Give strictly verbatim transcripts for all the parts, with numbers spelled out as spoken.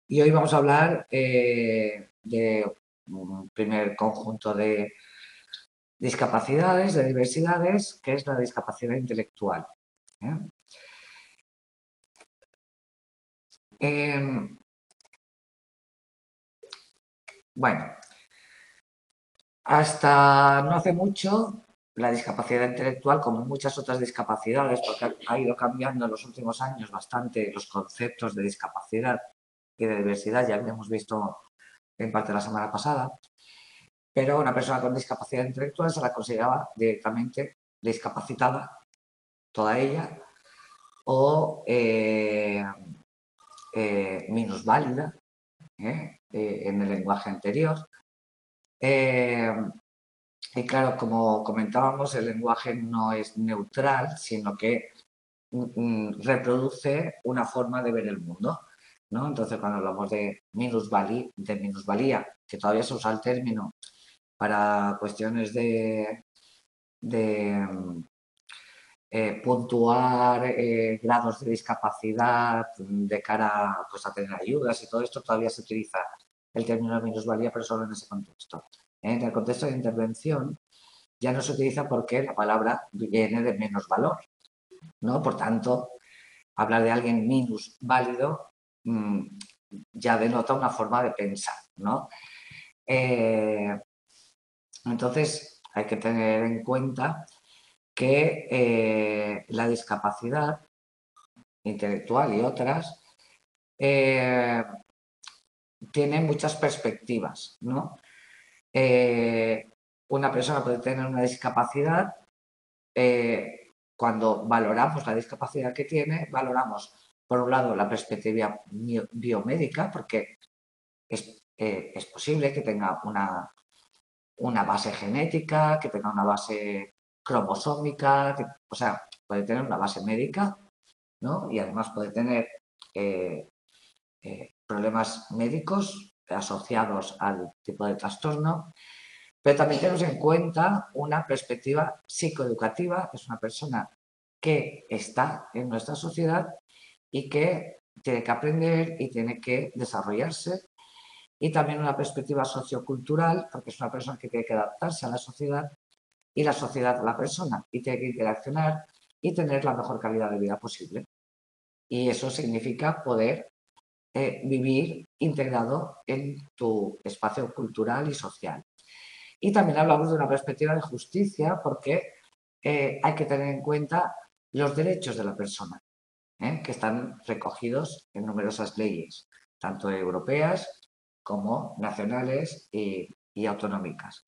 Y hoy vamos a hablar eh, de un primer conjunto de discapacidades, de diversidades, que es la discapacidad intelectual. ¿eh? Eh, bueno, hasta no hace mucho, la discapacidad intelectual, como muchas otras discapacidades, porque ha ido cambiando en los últimos años bastante los conceptos de discapacidad y de diversidad, ya lo hemos visto en parte la semana pasada, pero una persona con discapacidad intelectual se la consideraba directamente discapacitada, toda ella, o eh, eh, minusválida, ¿eh? Eh, en el lenguaje anterior. Eh, y claro, como comentábamos, el lenguaje no es neutral, sino que mm, reproduce una forma de ver el mundo. ¿no? Entonces, cuando hablamos de, minusvalía, de minusvalía, que todavía se usa el término para cuestiones de, de eh, puntuar eh, grados de discapacidad de cara pues, a tener ayudas y todo esto, todavía se utiliza el término minusvalía, pero solo en ese contexto. En el contexto de intervención ya no se utiliza porque la palabra viene de menos valor, ¿no? Por tanto, hablar de alguien minusválido mmm, ya denota una forma de pensar, ¿no? Eh, entonces, hay que tener en cuenta que eh, la discapacidad intelectual y otras eh, tiene muchas perspectivas, ¿no? Eh, una persona puede tener una discapacidad, eh, cuando valoramos la discapacidad que tiene, valoramos, por un lado, la perspectiva biomédica, porque es, eh, es posible que tenga una, una base genética, que tenga una base cromosómica, que, o sea, puede tener una base médica, ¿no? Y además puede tener eh, eh, problemas médicos asociados al tipo de trastorno, pero también tenemos en cuenta una perspectiva psicoeducativa, que es una persona que está en nuestra sociedad y que tiene que aprender y tiene que desarrollarse, y también una perspectiva sociocultural, porque es una persona que tiene que adaptarse a la sociedad y la sociedad a la persona, y tiene que interaccionar y tener la mejor calidad de vida posible. Y eso significa poder eh, vivir integrado en tu espacio cultural y social. Y también hablamos de una perspectiva de justicia, porque eh, hay que tener en cuenta los derechos de la persona, ¿eh? que están recogidos en numerosas leyes, tanto europeas como nacionales y, y autonómicas.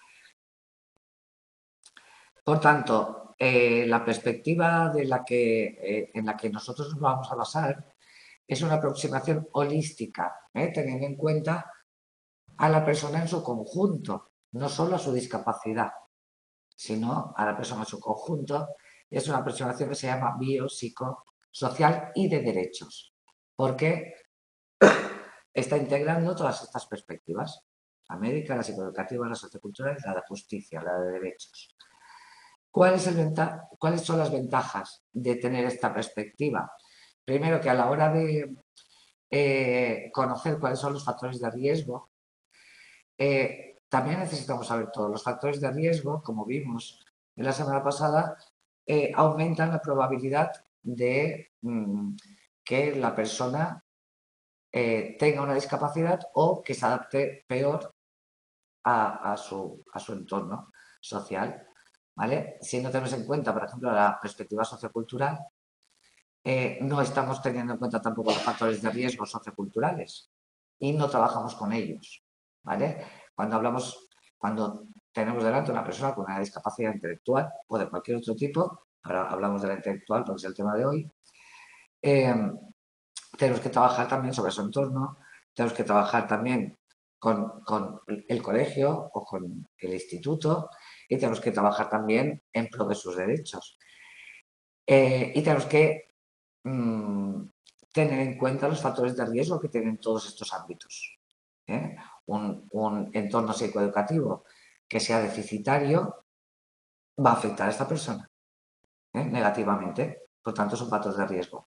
Por tanto, eh, la perspectiva de la que, eh, en la que nosotros nos vamos a basar es una aproximación holística, ¿eh? teniendo en cuenta a la persona en su conjunto, no solo a su discapacidad, sino a la persona en su conjunto. Es una aproximación que se llama biopsicosocial y de derechos, porque está integrando todas estas perspectivas: la médica, la psicoeducativa, la sociocultural y la de justicia, la de derechos. ¿Cuál es el ¿Cuáles son las ventajas de tener esta perspectiva? Primero, que a la hora de eh, conocer cuáles son los factores de riesgo, eh, también necesitamos saber todos los factores de riesgo, como vimos en la semana pasada, eh, aumentan la probabilidad de mmm, que la persona eh, tenga una discapacidad o que se adapte peor a, a, su, a su entorno social. ¿Vale? Si no tenemos en cuenta, por ejemplo, la perspectiva sociocultural, eh, no estamos teniendo en cuenta tampoco los factores de riesgo socioculturales y no trabajamos con ellos. ¿Vale? Cuando hablamos, cuando tenemos delante una persona con una discapacidad intelectual o de cualquier otro tipo, ahora hablamos de la intelectual porque es el tema de hoy, eh, tenemos que trabajar también sobre su entorno, tenemos que trabajar también con, con, el colegio o con el instituto, y tenemos que trabajar también en pro de sus derechos. Eh, y tenemos que mmm, tener en cuenta los factores de riesgo que tienen todos estos ámbitos. ¿eh? Un, un entorno psicoeducativo que sea deficitario va a afectar a esta persona ¿eh? negativamente. Por tanto, son factores de riesgo.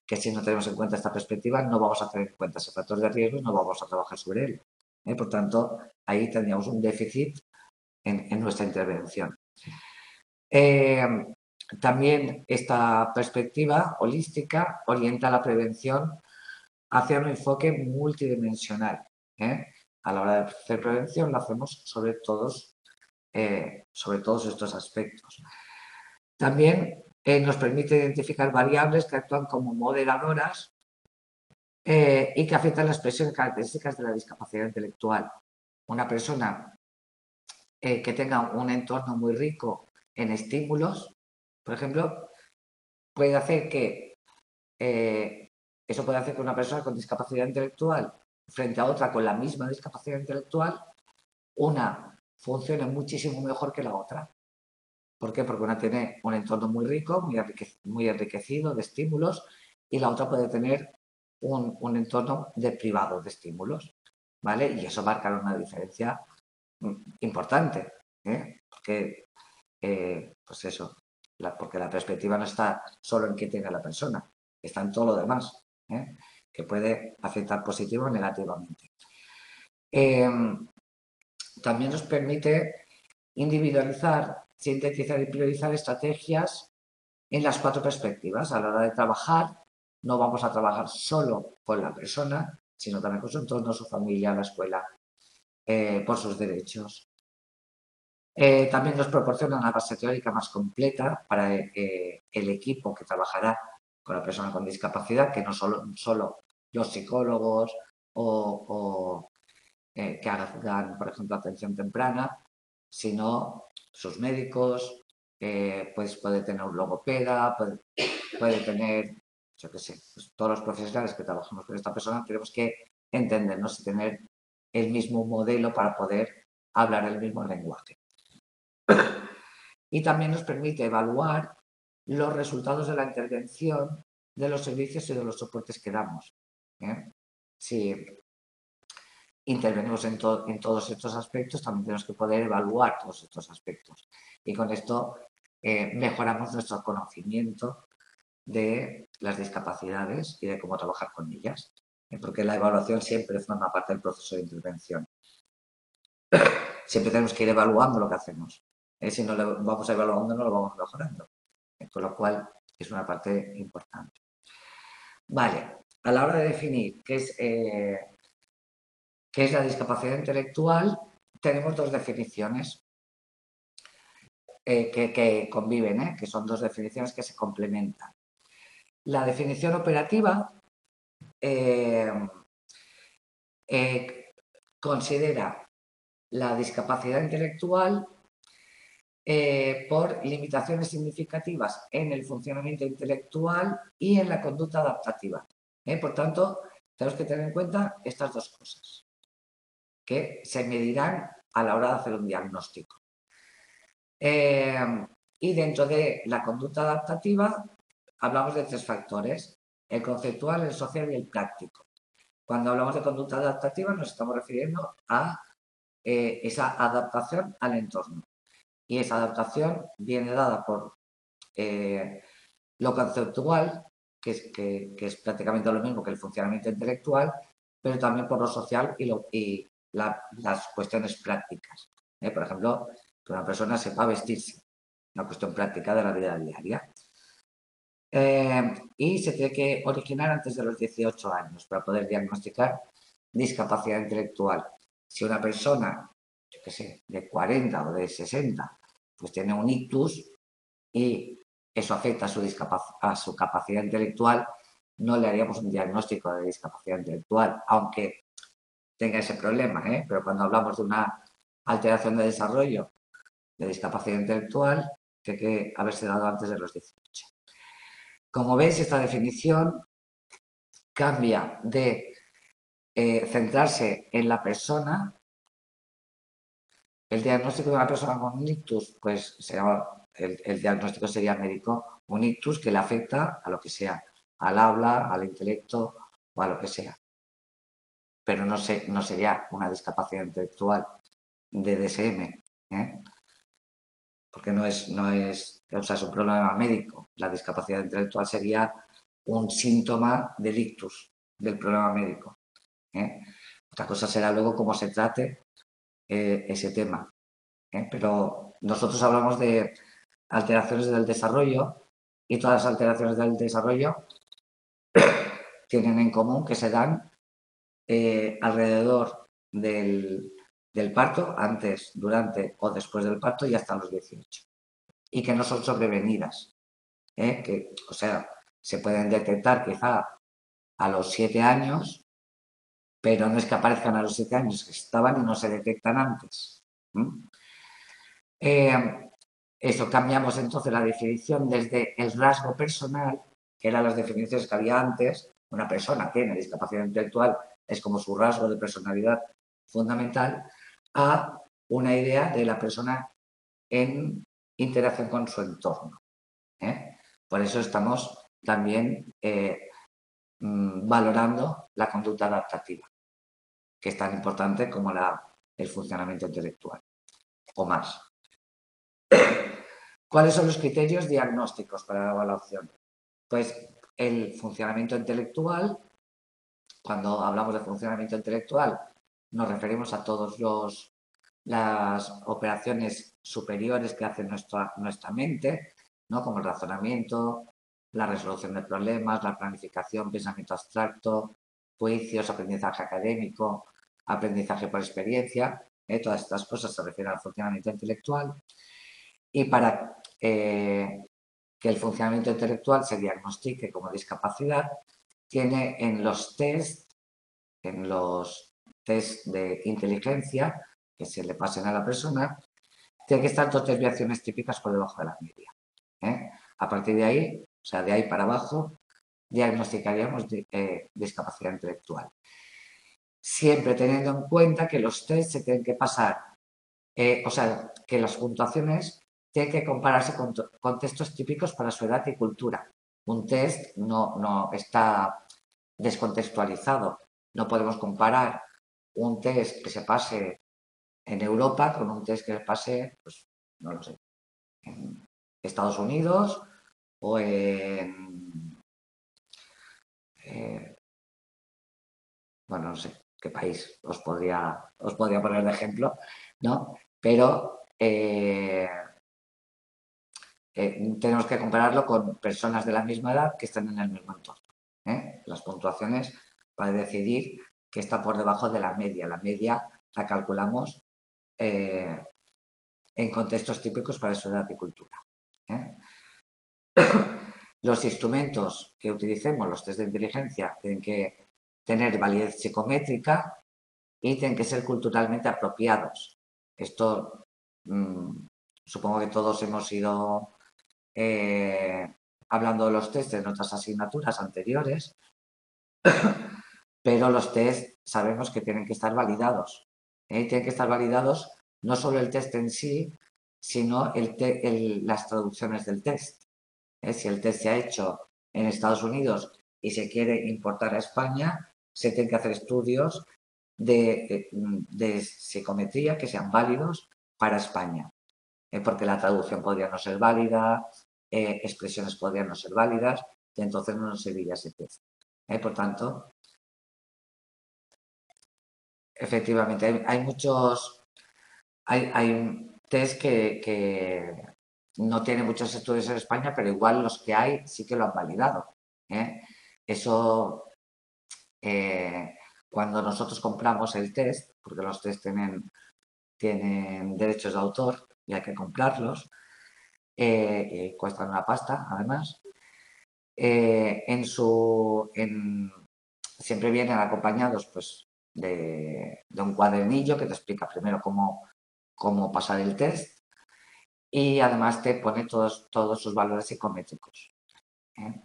que si no tenemos en cuenta esta perspectiva no vamos a tener en cuenta ese factor de riesgo y no vamos a trabajar sobre él. ¿eh? Por tanto, ahí tendríamos un déficit en, en nuestra intervención. Eh, también esta perspectiva holística orienta la prevención hacia un enfoque multidimensional. ¿eh? A la hora de hacer prevención lo hacemos sobre todos, eh, sobre todos estos aspectos. También eh, nos permite identificar variables que actúan como moderadoras eh, y que afectan la expresión y características de la discapacidad intelectual. Una persona eh, que tenga un entorno muy rico en estímulos, por ejemplo, puede hacer que eh, eso puede hacer que una persona con discapacidad intelectual frente a otra con la misma discapacidad intelectual, una funcione muchísimo mejor que la otra. ¿Por qué? Porque una tiene un entorno muy rico, muy, enrique, muy enriquecido de estímulos y la otra puede tener un, un entorno deprivado de estímulos, ¿vale? Y eso marca una diferencia importante, ¿eh? Porque, eh, pues eso, la, porque la perspectiva no está solo en qué tenga la persona, está en todo lo demás, ¿eh? Que puede afectar positivo o negativamente. Eh, también nos permite individualizar, sintetizar y priorizar estrategias en las cuatro perspectivas. A la hora de trabajar, no vamos a trabajar solo con la persona, sino también con su entorno, su familia, la escuela, eh, por sus derechos. Eh, también nos proporciona una base teórica más completa para eh, el equipo que trabajará con la persona con discapacidad, que no solo, solo los psicólogos o, o eh, que hagan, por ejemplo, atención temprana, sino sus médicos, eh, pues puede tener un logopeda, puede, puede tener, yo qué sé, pues todos los profesionales que trabajamos con esta persona tenemos que entendernos y tener el mismo modelo para poder hablar el mismo lenguaje. Y también nos permite evaluar los resultados de la intervención de los servicios y de los soportes que damos. ¿eh? Si intervenimos en, to en, todos estos aspectos, también tenemos que poder evaluar todos estos aspectos. Y con esto eh, mejoramos nuestro conocimiento de las discapacidades y de cómo trabajar con ellas. ¿eh? Porque la evaluación siempre forma parte del proceso de intervención. Siempre tenemos que ir evaluando lo que hacemos. ¿eh? Si no lo vamos evaluando, no lo vamos mejorando. ¿eh? Con lo cual, es una parte importante. Vale, a la hora de definir qué es... Eh, ¿Qué es la discapacidad intelectual? Tenemos dos definiciones eh, que, que, conviven, ¿eh? que son dos definiciones que se complementan. La definición operativa eh, eh, considera la discapacidad intelectual eh, por limitaciones significativas en el funcionamiento intelectual y en la conducta adaptativa. ¿eh? Por tanto, tenemos que tener en cuenta estas dos cosas que se medirán a la hora de hacer un diagnóstico. Eh, y dentro de la conducta adaptativa hablamos de tres factores, el conceptual, el social y el práctico. Cuando hablamos de conducta adaptativa nos estamos refiriendo a eh, esa adaptación al entorno. Y esa adaptación viene dada por eh, lo conceptual, que es, que, que es prácticamente lo mismo que el funcionamiento intelectual, pero también por lo social y, lo, y la, las cuestiones prácticas. ¿eh? Por ejemplo, que una persona sepa vestirse, una cuestión práctica de la vida diaria. Eh, y se tiene que originar antes de los dieciocho años para poder diagnosticar discapacidad intelectual. Si una persona, yo qué sé, de cuarenta o de sesenta, pues tiene un ictus y eso afecta a su, a su capacidad intelectual, no le haríamos un diagnóstico de discapacidad intelectual, aunque tenga ese problema, ¿eh? Pero cuando hablamos de una alteración de desarrollo de discapacidad intelectual, tiene que haberse dado antes de los dieciocho. Como veis, esta definición cambia de eh, centrarse en la persona. El diagnóstico de una persona con un ictus, pues el, el diagnóstico sería médico, un ictus que le afecta a lo que sea, al habla, al intelecto o a lo que sea. Pero no, se, no sería una discapacidad intelectual de D S M, ¿eh? Porque no es, no es, o sea, es un problema médico. La discapacidad intelectual sería un síntoma del ictus, del problema médico. ¿eh? Otra cosa será luego cómo se trate eh, ese tema. ¿eh? Pero nosotros hablamos de alteraciones del desarrollo y todas las alteraciones del desarrollo tienen en común que se dan eh, alrededor del, del parto, antes, durante o después del parto y hasta los dieciocho. Y que no son sobrevenidas. ¿eh? Que, o sea, se pueden detectar quizá a los siete años, pero no es que aparezcan a los siete años, que estaban y no se detectan antes. ¿Mm? Eh, eso, cambiamos entonces la definición desde el rasgo personal, que eran las definiciones que había antes. Una persona tiene discapacidad intelectual, es como su rasgo de personalidad fundamental, a una idea de la persona en interacción con su entorno. ¿eh? Por eso estamos también eh, mmm, valorando la conducta adaptativa, que es tan importante como la, el funcionamiento intelectual, o más. ¿Cuáles son los criterios diagnósticos para la evaluación? Pues el funcionamiento intelectual. Cuando hablamos de funcionamiento intelectual, nos referimos a todas las operaciones superiores que hace nuestra, nuestra mente, ¿no? Como el razonamiento, la resolución de problemas, la planificación, pensamiento abstracto, juicios, aprendizaje académico, aprendizaje por experiencia. ¿eh? Todas estas cosas se refieren al funcionamiento intelectual. Y para eh, que el funcionamiento intelectual se diagnostique como discapacidad, tiene en los test, en los test de inteligencia que se le pasen a la persona, tiene que estar dos desviaciones típicas por debajo de la media. ¿eh? A partir de ahí, o sea, de ahí para abajo, diagnosticaríamos de, eh, discapacidad intelectual. Siempre teniendo en cuenta que los test se tienen que pasar, eh, o sea, que las puntuaciones tienen que compararse con, con textos típicos para su edad y cultura. Un test no, no está descontextualizado. No podemos comparar un test que se pase en Europa con un test que se pase, pues, no lo sé, en Estados Unidos o en, eh, bueno, no sé qué país os podría, os podría poner de ejemplo, ¿no? Pero eh, eh, tenemos que compararlo con personas de la misma edad que estén en el mismo entorno. ¿eh? Las puntuaciones para decidir que está por debajo de la media. La media la calculamos eh, en contextos típicos para su edad y cultura. ¿eh? Los instrumentos que utilicemos, los test de inteligencia, tienen que tener validez psicométrica y tienen que ser culturalmente apropiados. Esto mmm, supongo que todos hemos ido eh, hablando de los test en otras asignaturas anteriores, pero los test sabemos que tienen que estar validados. ¿eh? Tienen que estar validados no solo el test en sí, sino el te el, las traducciones del test. ¿eh? Si el test se ha hecho en Estados Unidos y se quiere importar a España, se tienen que hacer estudios de, de psicometría que sean válidos para España, ¿eh? Porque la traducción podría no ser válida, eh, expresiones podrían no ser válidas, y entonces no nos serviría ese test. ¿eh? Por tanto, efectivamente, hay, hay muchos, hay, hay test que, que, no tienen muchos estudios en España, pero igual los que hay sí que lo han validado. ¿eh? Eso, eh, cuando nosotros compramos el test, porque los test tienen, tienen derechos de autor y hay que comprarlos, eh, y cuestan una pasta, además, eh, en su, en, siempre vienen acompañados pues, de, de, un cuadernillo que te explica primero cómo, cómo pasar el test y además te pone todos, todos sus valores psicométricos. ¿eh?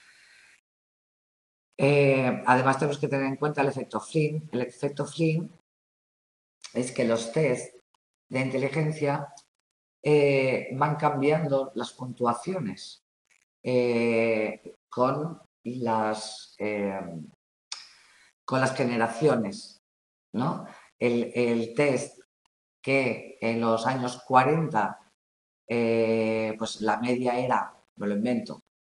Eh, además tenemos que tener en cuenta el efecto Flynn. El efecto Flynn es que los test de inteligencia eh, van cambiando las puntuaciones eh, con las eh, con las generaciones, ¿no? El, el, test que en los años cuarenta, eh, pues la media era, me lo invento,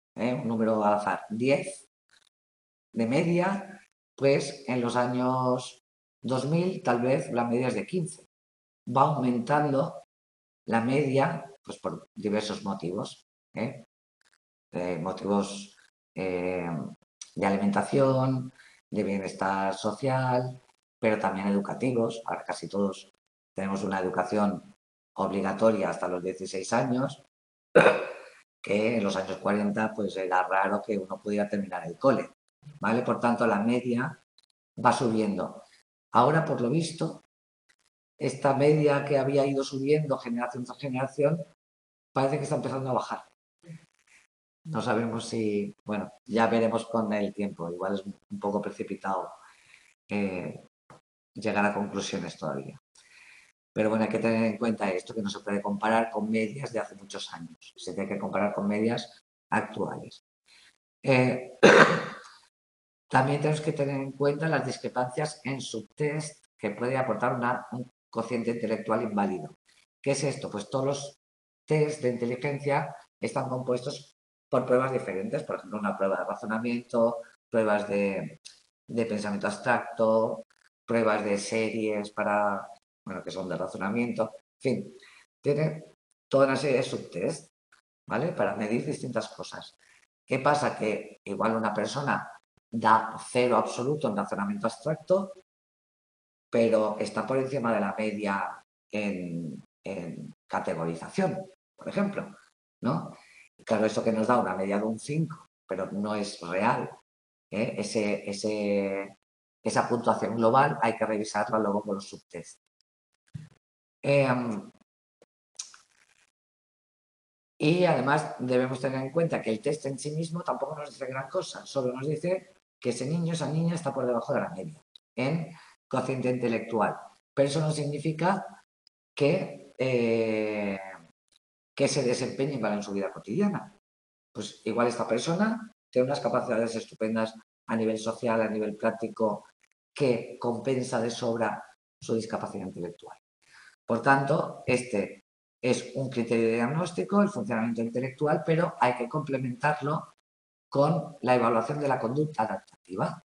¿eh? Un número al azar, diez de media, pues en los años dos mil tal vez la media es de quince. Va aumentando la media pues por diversos motivos, ¿eh? Eh, motivos eh, de alimentación, de bienestar social, pero también educativos. Ahora casi todos tenemos una educación obligatoria hasta los dieciséis años, que en los años cuarenta pues era raro que uno pudiera terminar el cole, ¿vale? Por tanto, la media va subiendo. Ahora, por lo visto, esta media que había ido subiendo generación tras generación parece que está empezando a bajar. No sabemos si, bueno, ya veremos con el tiempo. Igual es un poco precipitado eh, llegar a conclusiones todavía. Pero bueno, hay que tener en cuenta esto, que no se puede comparar con medias de hace muchos años. Se tiene que comparar con medias actuales. Eh, también tenemos que tener en cuenta las discrepancias en subtest que puede aportar una, un cociente intelectual inválido. ¿Qué es esto? Pues todos los test de inteligencia están compuestos por pruebas diferentes, por ejemplo, una prueba de razonamiento, pruebas de, de pensamiento abstracto, pruebas de series para, bueno, que son de razonamiento, en fin, tiene toda una serie de subtest, ¿vale? Para medir distintas cosas. ¿Qué pasa? Que igual una persona da cero absoluto en razonamiento abstracto, pero está por encima de la media en, en categorización, por ejemplo, ¿no? Claro, eso que nos da una media de un cinco, pero no es real. ¿eh? Ese, ese, esa puntuación global hay que revisarla luego con los subtests. Eh, y además debemos tener en cuenta que el test en sí mismo tampoco nos dice gran cosa, solo nos dice que ese niño, esa niña está por debajo de la media en cociente intelectual. Pero eso no significa que, eh, que se desempeñe mal en su vida cotidiana. Pues igual esta persona tiene unas capacidades estupendas a nivel social, a nivel práctico, que compensa de sobra su discapacidad intelectual. Por tanto, este es un criterio de diagnóstico, el funcionamiento intelectual, pero hay que complementarlo con la evaluación de la conducta adaptativa.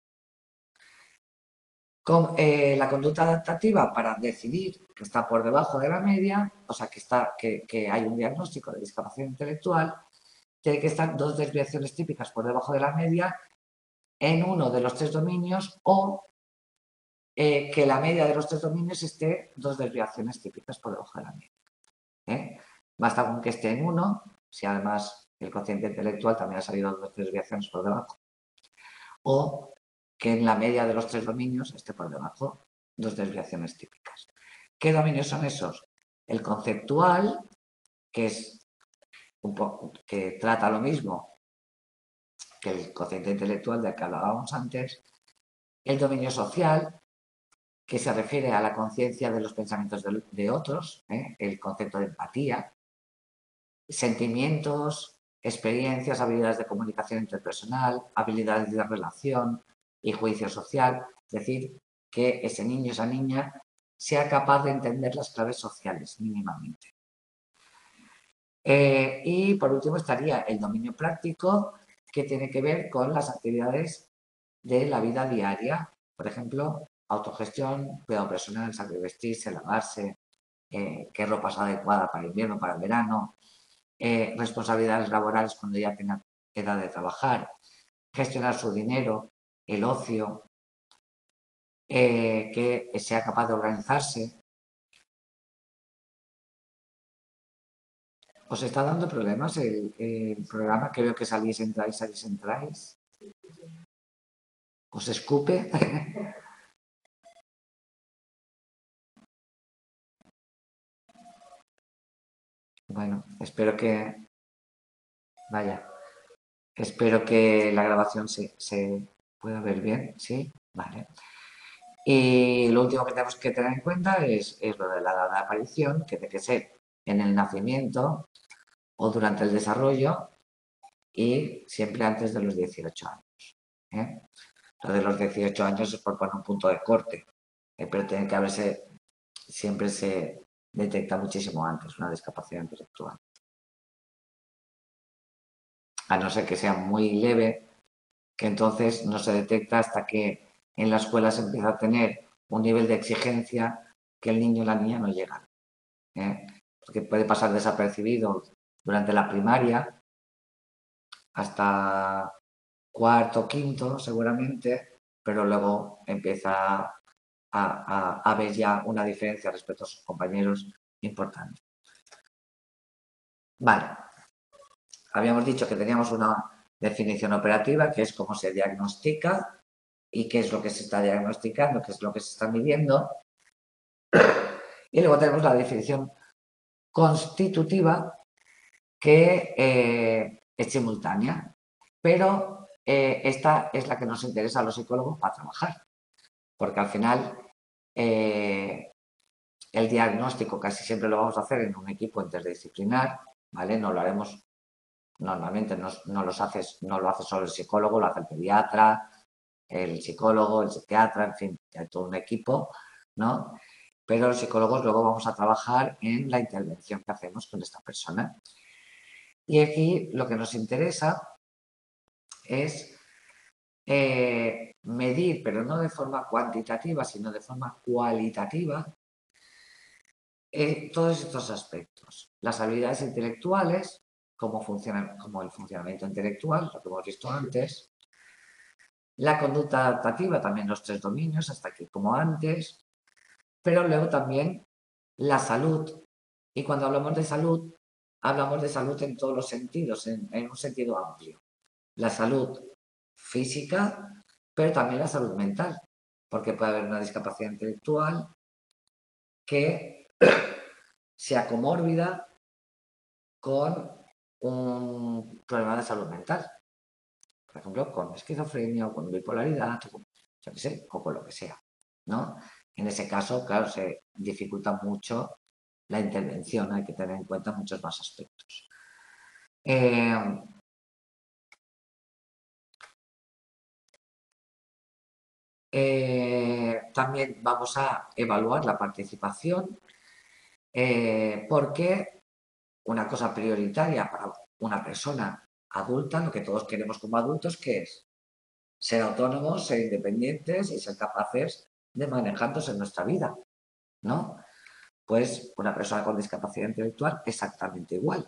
Con eh, la conducta adaptativa para decidir que está por debajo de la media, o sea, que, está, que, que hay un diagnóstico de discapacidad intelectual, tiene que estar dos desviaciones típicas por debajo de la media en uno de los tres dominios o eh, que la media de los tres dominios esté dos desviaciones típicas por debajo de la media. ¿eh? Basta con que esté en uno, si además el cociente intelectual también ha salido dos desviaciones por debajo, o que en la media de los tres dominios esté por debajo dos desviaciones típicas. ¿Qué dominios son esos? El conceptual, que es un poco, que trata lo mismo que el cociente intelectual del que hablábamos antes, el dominio social, que se refiere a la conciencia de los pensamientos de, de otros, ¿eh? El concepto de empatía, sentimientos, experiencias, habilidades de comunicación interpersonal, habilidades de relación y juicio social, es decir, que ese niño, esa niña, sea capaz de entender las claves sociales mínimamente. Eh, y por último estaría el dominio práctico, que tiene que ver con las actividades de la vida diaria, por ejemplo, autogestión, cuidado personal, saber vestirse, lavarse, eh, qué ropa es adecuada para el invierno, para el verano, eh, responsabilidades laborales cuando ya tenga edad de trabajar, gestionar su dinero, el ocio, eh, que sea capaz de organizarse. ¿Os está dando problemas el, el programa? Que veo que salís, entráis, salís, entráis. ¿Os escupe? Bueno, espero que... Vaya, espero que la grabación se, se pueda ver bien, ¿sí? Vale. Y lo último que tenemos que tener en cuenta es, es lo de la edad de aparición, que tiene que ser en el nacimiento o durante el desarrollo y siempre antes de los dieciocho años. ¿eh? Lo de los dieciocho años es por poner un punto de corte, eh, pero tiene que haberse, siempre se detecta muchísimo antes una discapacidad intelectual. a no ser que sea muy leve, que entonces no se detecta hasta que en la escuela se empieza a tener un nivel de exigencia que el niño o la niña no llega. ¿eh? Porque puede pasar desapercibido durante la primaria hasta cuarto, quinto seguramente, pero luego empieza a, a, a ver ya una diferencia respecto a sus compañeros importante. Vale, habíamos dicho que teníamos una definición operativa, que es cómo se diagnostica y qué es lo que se está diagnosticando, qué es lo que se está midiendo. Y luego tenemos la definición constitutiva, que eh, es simultánea, pero eh, esta es la que nos interesa a los psicólogos para trabajar, porque al final eh, el diagnóstico casi siempre lo vamos a hacer en un equipo interdisciplinar, ¿vale? No lo haremos, normalmente no, no, los haces, no lo hace solo el psicólogo, lo hace el pediatra, el psicólogo, el psiquiatra, en fin, hay todo un equipo, ¿no? Pero los psicólogos luego vamos a trabajar en la intervención que hacemos con esta persona. Y aquí lo que nos interesa es eh, medir, pero no de forma cuantitativa, sino de forma cualitativa, eh, todos estos aspectos. Las habilidades intelectuales, cómo funciona, como el funcionamiento intelectual, lo que hemos visto antes. La conducta adaptativa, también los tres dominios, hasta aquí como antes. Pero luego también la salud. Y cuando hablamos de salud, hablamos de salud en todos los sentidos, en, en un sentido amplio. La salud física, pero también la salud mental, porque puede haber una discapacidad intelectual que sea comórbida con un problema de salud mental. Por ejemplo, con esquizofrenia o con bipolaridad, o con, yo qué sé, o con lo que sea, ¿no? En ese caso, claro, se dificulta mucho la intervención, hay que tener en cuenta muchos más aspectos. Eh, eh, también vamos a evaluar la participación, eh, porque una cosa prioritaria para una persona adulta, lo que todos queremos como adultos, ¿qué es? Ser autónomos, ser independientes y ser capaces de manejarnos en nuestra vida, ¿no? Pues una persona con discapacidad intelectual exactamente igual.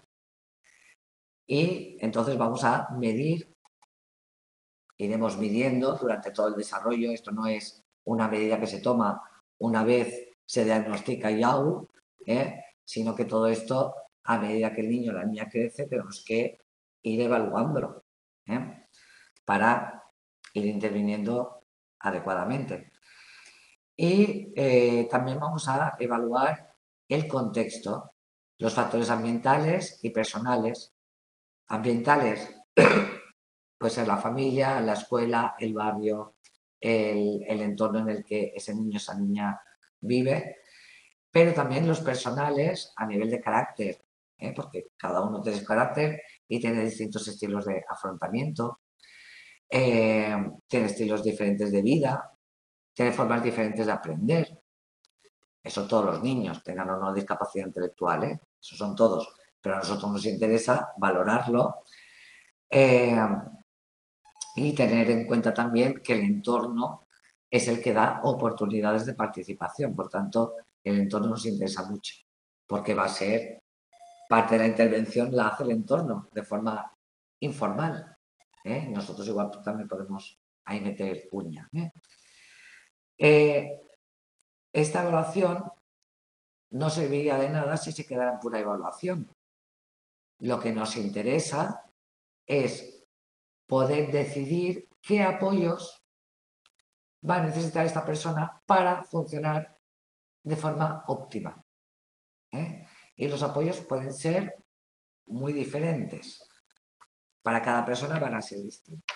Y entonces vamos a medir, iremos midiendo durante todo el desarrollo. Esto no es una medida que se toma una vez se diagnostica y au, ¿eh? Sino que todo esto, a medida que el niño o la niña crece, tenemos que ir evaluándolo, ¿eh? Para ir interviniendo adecuadamente. Y eh, también vamos a evaluar el contexto, los factores ambientales y personales. Ambientales, puede ser la familia, la escuela, el barrio, el, el entorno en el que ese niño o esa niña vive, pero también los personales a nivel de carácter, ¿eh? Porque cada uno tiene su carácter y tiene distintos estilos de afrontamiento, eh, tiene estilos diferentes de vida, tiene formas diferentes de aprender. Eso todos los niños, tengan o no discapacidad intelectual, ¿eh? Eso son todos. Pero a nosotros nos interesa valorarlo eh, y tener en cuenta también que el entorno es el que da oportunidades de participación. Por tanto, el entorno nos interesa mucho, porque va a ser parte de la intervención, la hace el entorno de forma informal. ¿eh? Nosotros igual también podemos ahí meter puña. ¿eh? Eh, esta evaluación no serviría de nada si se quedara en pura evaluación. Lo que nos interesa es poder decidir qué apoyos va a necesitar esta persona para funcionar de forma óptima. ¿eh? Y los apoyos pueden ser muy diferentes. Para cada persona van a ser distintos.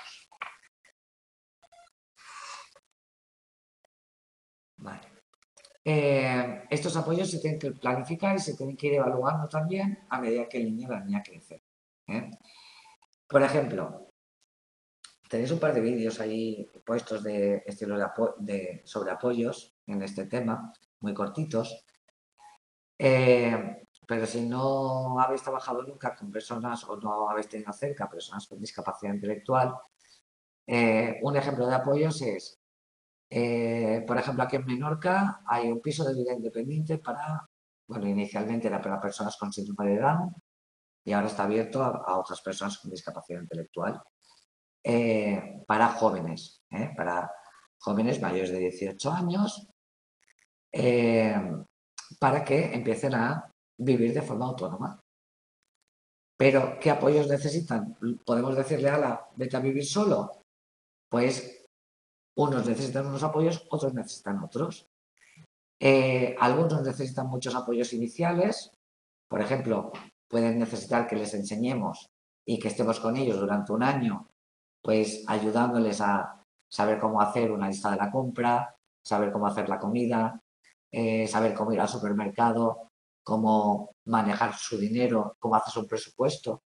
Vale. Eh, estos apoyos se tienen que planificar y se tienen que ir evaluando también a medida que el niño o la niña crece. ¿eh? Por ejemplo, tenéis un par de vídeos ahí puestos de estilos de, de sobre apoyos en este tema, muy cortitos. Eh, pero si no habéis trabajado nunca con personas o no habéis tenido cerca personas con discapacidad intelectual, eh, un ejemplo de apoyos es, eh, por ejemplo, aquí en Menorca hay un piso de vida independiente para, bueno, inicialmente era para personas con síndrome de Down y ahora está abierto a, a otras personas con discapacidad intelectual, eh, para jóvenes, eh, para jóvenes mayores de dieciocho años, eh, para que empiecen a vivir de forma autónoma. Pero, ¿qué apoyos necesitan? ¿Podemos decirle a la vete a vivir solo? Pues unos necesitan unos apoyos, otros necesitan otros. Eh, algunos necesitan muchos apoyos iniciales. Por ejemplo, pueden necesitar que les enseñemos y que estemos con ellos durante un año, pues ayudándoles a saber cómo hacer una lista de la compra, saber cómo hacer la comida, eh, saber cómo ir al supermercado, cómo manejar su dinero, cómo hacer un presupuesto.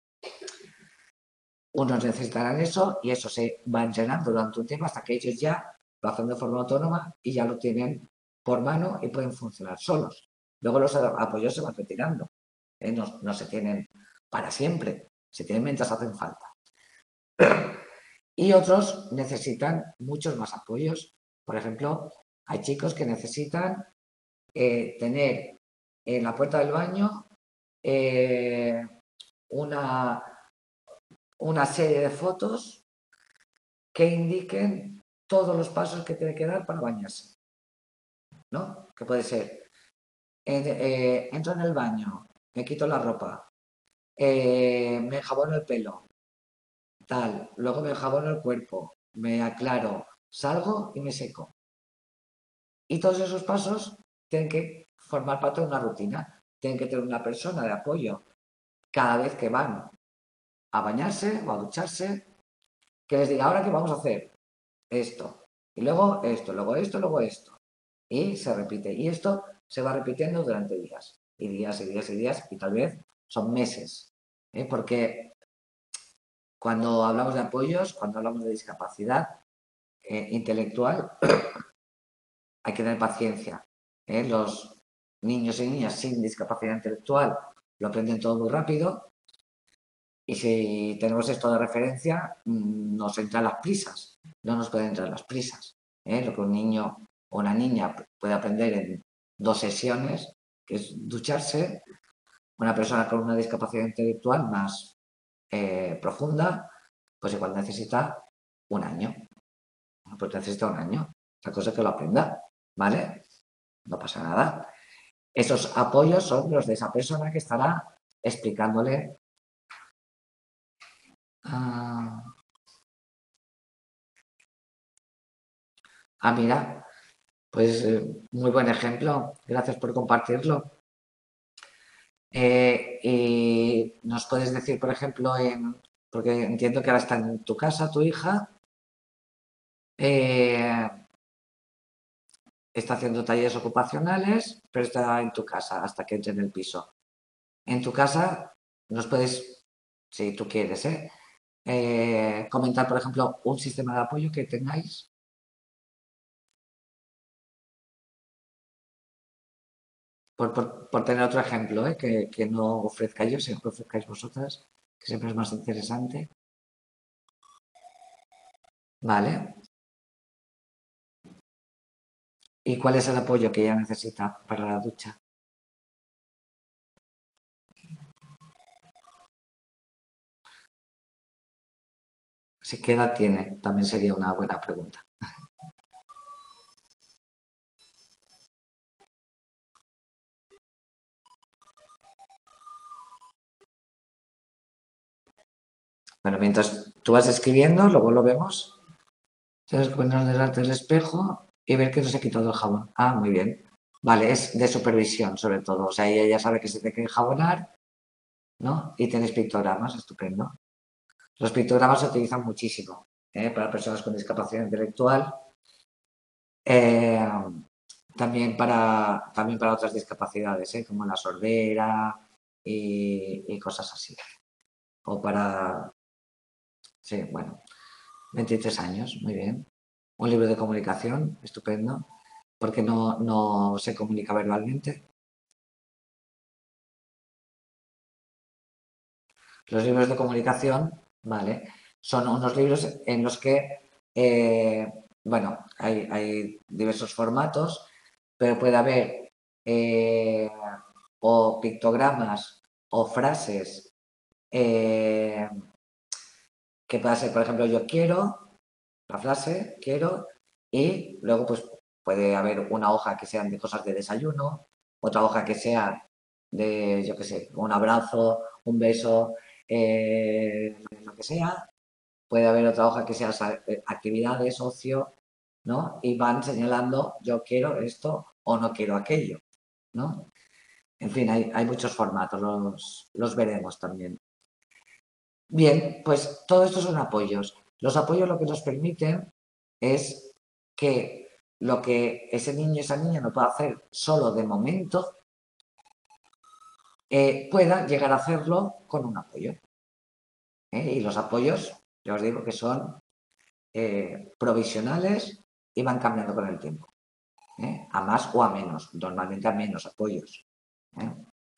Unos necesitarán eso y eso se va entrenando durante un tiempo hasta que ellos ya lo hacen de forma autónoma y ya lo tienen por mano y pueden funcionar solos. Luego los apoyos se van retirando, ¿eh? no, no se tienen para siempre, se tienen mientras hacen falta. Y otros necesitan muchos más apoyos. Por ejemplo, hay chicos que necesitan eh, tener en la puerta del baño eh, una, una serie de fotos que indiquen todos los pasos que tiene que dar para bañarse, ¿no? Que puede ser, eh, eh, entro en el baño, me quito la ropa, eh, me enjabono el pelo, tal, luego me enjabono el cuerpo, me aclaro, salgo y me seco. Y todos esos pasos tienen que formar parte de una rutina, tienen que tener una persona de apoyo cada vez que van a bañarse o a ducharse, que les diga, ahora qué vamos a hacer, esto, y luego esto, luego esto, luego esto. Y se repite. Y esto se va repitiendo durante días, y días, y días, y días, y tal vez son meses. ¿eh? Porque cuando hablamos de apoyos, cuando hablamos de discapacidad eh, intelectual, hay que tener paciencia. ¿eh? Los niños y niñas sin discapacidad intelectual lo aprenden todo muy rápido. Y si tenemos esto de referencia, nos entran las prisas. No nos pueden entrar las prisas. ¿eh? Lo que un niño o una niña puede aprender en dos sesiones, que es ducharse, una persona con una discapacidad intelectual más eh, profunda, pues igual necesita un año. Pues necesita un año. La cosa es que lo aprenda, ¿vale? No pasa nada. Esos apoyos son los de esa persona que estará explicándole. Ah, ah mira, pues eh, muy buen ejemplo. Gracias por compartirlo. Eh, y nos puedes decir, por ejemplo, en, porque entiendo que ahora está en tu casa, tu hija, eh, está haciendo talleres ocupacionales, pero está en tu casa hasta que entre en el piso. En tu casa nos puedes, si tú quieres, ¿eh? Eh, comentar, por ejemplo, un sistema de apoyo que tengáis. Por, por, por tener otro ejemplo, ¿eh? que, que no ofrezca yo, sino que ofrezcáis vosotras, que siempre es más interesante. Vale. ¿Y cuál es el apoyo que ella necesita para la ducha? Si qué edad tiene, también sería una buena pregunta. Bueno, mientras tú vas escribiendo, luego lo vemos. Tienes que ponernos delante del espejo y ver que no se ha quitado el jabón. Ah, muy bien. Vale, es de supervisión sobre todo. O sea, ella ya sabe que se tiene que enjabonar, ¿no? Y tienes pictogramas, estupendo. Los pictogramas se utilizan muchísimo ¿eh? Para personas con discapacidad intelectual. Eh, también, para, también para otras discapacidades, ¿eh? Como la sordera y, y cosas así. O para... Sí, bueno, veintitrés años, muy bien. Un libro de comunicación, estupendo, porque no, no se comunica verbalmente. Los libros de comunicación, ¿vale? Son unos libros en los que, eh, bueno, hay, hay, diversos formatos, pero puede haber eh, o pictogramas o frases eh, que pueda ser, por ejemplo, yo quiero, la frase, quiero, y luego pues puede haber una hoja que sean de cosas de desayuno, otra hoja que sea de, yo qué sé, un abrazo, un beso, eh, lo que sea. Puede haber otra hoja que sea actividades, ocio, ¿no? Y van señalando yo quiero esto o no quiero aquello, ¿no? En fin, hay, hay muchos formatos, los, los veremos también. Bien, pues todo esto son apoyos. Los apoyos lo que nos permiten es que lo que ese niño y esa niña no pueda hacer solo de momento, eh, pueda llegar a hacerlo con un apoyo. ¿eh? Y los apoyos, ya os digo que son eh, provisionales y van cambiando con el tiempo. ¿eh? A más o a menos, normalmente a menos apoyos. ¿eh?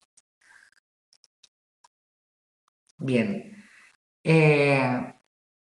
Bien. Eh,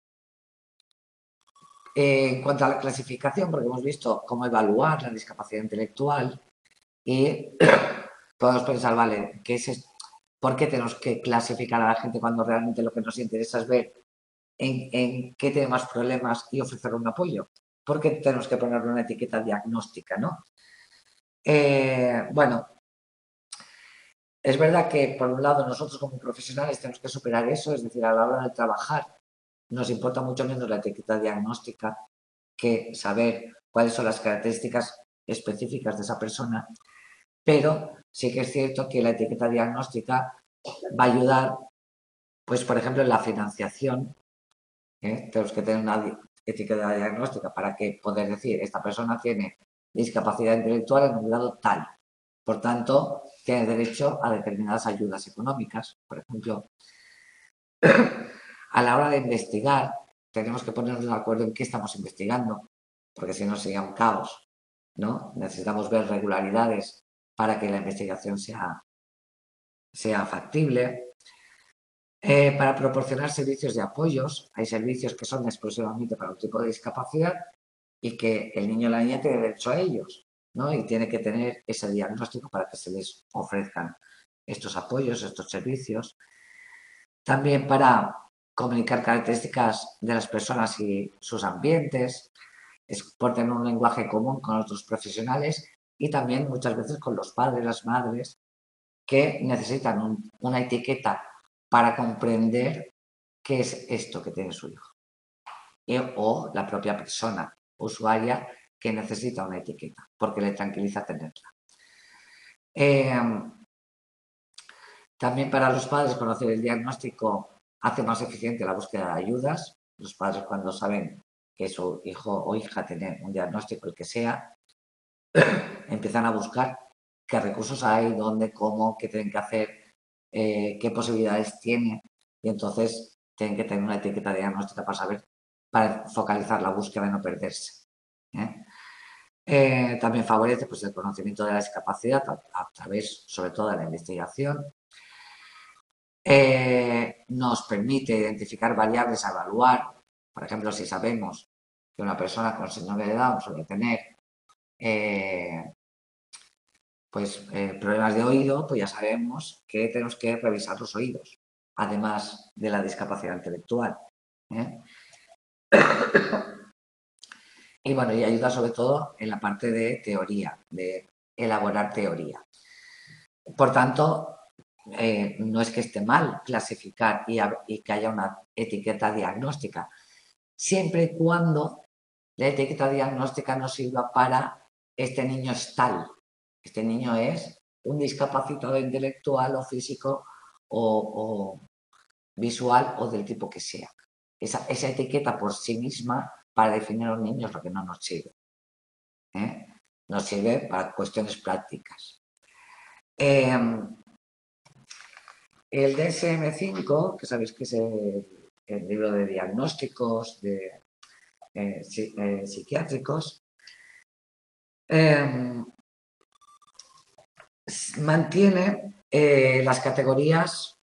Eh, en cuanto a la clasificación, porque hemos visto cómo evaluar la discapacidad intelectual y podemos pensar, vale, ¿qué es esto? ¿Por qué tenemos que clasificar a la gente cuando realmente lo que nos interesa es ver en, en qué tiene más problemas y ofrecer un apoyo? ¿Por qué tenemos que ponerle una etiqueta diagnóstica, no? Eh, bueno, es verdad que por un lado nosotros como profesionales tenemos que superar eso, es decir, a la hora de trabajar nos importa mucho menos la etiqueta diagnóstica que saber cuáles son las características específicas de esa persona, pero sí que es cierto que la etiqueta diagnóstica va a ayudar, pues por ejemplo, en la financiación, ¿eh? Tenemos que tener una etiqueta diagnóstica para que poder decir, esta persona tiene discapacidad intelectual en un grado tal, por tanto, tiene derecho a determinadas ayudas económicas, por ejemplo. A la hora de investigar, tenemos que ponernos de acuerdo en qué estamos investigando, porque si no sería un caos, ¿no? Necesitamos ver regularidades para que la investigación sea, sea factible. Eh, para proporcionar servicios de apoyos, hay servicios que son exclusivamente para un tipo de discapacidad y que el niño o la niña tiene derecho a ellos, ¿no? Y tiene que tener ese diagnóstico para que se les ofrezcan estos apoyos, estos servicios. También para comunicar características de las personas y sus ambientes, es por tener un lenguaje común con otros profesionales y también muchas veces con los padres, las madres, que necesitan un, una etiqueta para comprender qué es esto que tiene su hijo. Y, o la propia persona usuaria que necesita una etiqueta, porque le tranquiliza tenerla. Eh, también para los padres conocer el diagnóstico hace más eficiente la búsqueda de ayudas. Los padres cuando saben que su hijo o hija tiene un diagnóstico, el que sea, empiezan a buscar qué recursos hay, dónde, cómo, qué tienen que hacer, eh, qué posibilidades tiene. Y entonces tienen que tener una etiqueta diagnóstica para saber, para focalizar la búsqueda y no perderse. ¿eh? Eh, también favorece pues, el conocimiento de la discapacidad a, a través, sobre todo, de la investigación. Eh, nos permite identificar variables a evaluar. Por ejemplo, si sabemos que una persona con síndrome de Down suele tener eh, pues, eh, problemas de oído, pues ya sabemos que tenemos que revisar los oídos, además de la discapacidad intelectual. ¿eh? Y bueno, y ayuda sobre todo en la parte de teoría, de elaborar teoría. Por tanto, eh, no es que esté mal clasificar y, y que haya una etiqueta diagnóstica, siempre y cuando la etiqueta diagnóstica nos sirva para este niño es tal, este niño es un discapacitado intelectual o físico o, o visual o del tipo que sea. Esa, esa, etiqueta por sí misma para definir a los niños es lo que no nos sirve. ¿eh? Nos sirve para cuestiones prácticas. Eh, el D S M cinco, que sabéis que es el, el libro de diagnósticos de, eh, eh, psiquiátricos, eh, mantiene eh, las categorías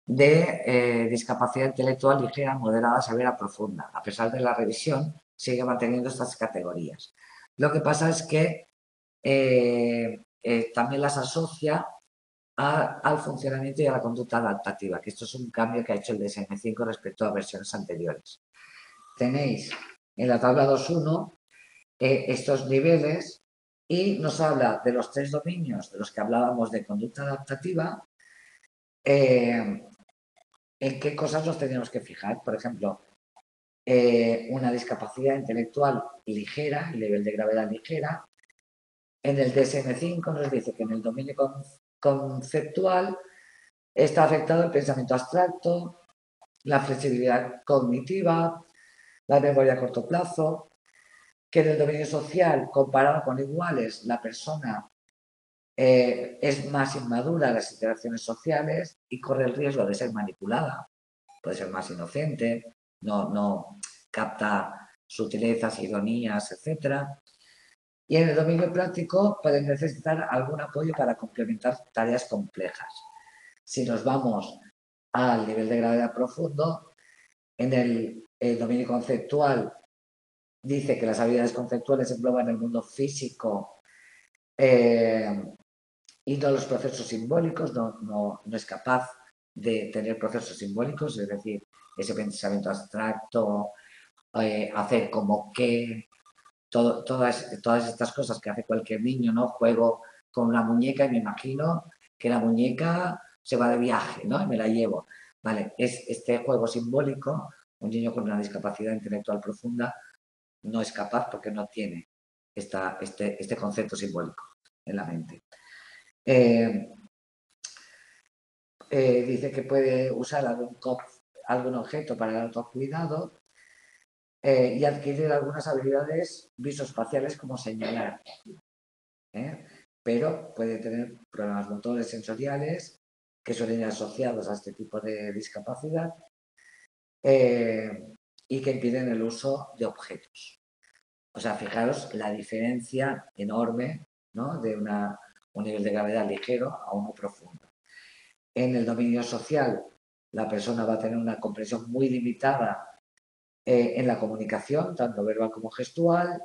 de eh, discapacidad intelectual ligera, moderada, severa, profunda. A pesar de la revisión, sigue manteniendo estas categorías. Lo que pasa es que eh, eh, también las asocia a, al funcionamiento y a la conducta adaptativa, que esto es un cambio que ha hecho el D S M cinco respecto a versiones anteriores. Tenéis en la tabla dos punto uno eh, estos niveles y nos habla de los tres dominios de los que hablábamos de conducta adaptativa, eh, en qué cosas nos tenemos que fijar. Por ejemplo, eh, una discapacidad intelectual ligera, el nivel de gravedad ligera. En el D S M cinco nos dice que en el dominio conceptual está afectado el pensamiento abstracto, la flexibilidad cognitiva, la memoria a corto plazo, que en el dominio social, comparado con iguales, la persona eh, es más inmadura en las interacciones sociales y corre el riesgo de ser manipulada, puede ser más inocente, no, no capta sutilezas, ironías, etcétera. Y en el dominio práctico pueden necesitar algún apoyo para complementar tareas complejas. Si nos vamos al nivel de gravedad profundo, en el, el dominio conceptual dice que las habilidades conceptuales engloban el mundo físico eh, y no los procesos simbólicos, no, no, no, es capaz de tener procesos simbólicos, es decir, ese pensamiento abstracto, eh, hacer como que, todo, todas, todas estas cosas que hace cualquier niño, ¿no? Juego con una muñeca y me imagino que la muñeca se va de viaje, ¿no? Y me la llevo. Vale, es este juego simbólico, un niño con una discapacidad intelectual profunda no es capaz porque no tiene esta, este, este concepto simbólico en la mente. Eh, eh, dice que puede usar algún, algún objeto para el autocuidado eh, y adquirir algunas habilidades visoespaciales como señalar. ¿eh? Pero puede tener problemas motores sensoriales que suelen ir asociados a este tipo de discapacidad eh, y que impiden el uso de objetos. O sea, fijaros la diferencia enorme, ¿no? De una, un nivel de gravedad ligero a uno profundo. En el dominio social, la persona va a tener una comprensión muy limitada eh, en la comunicación, tanto verbal como gestual.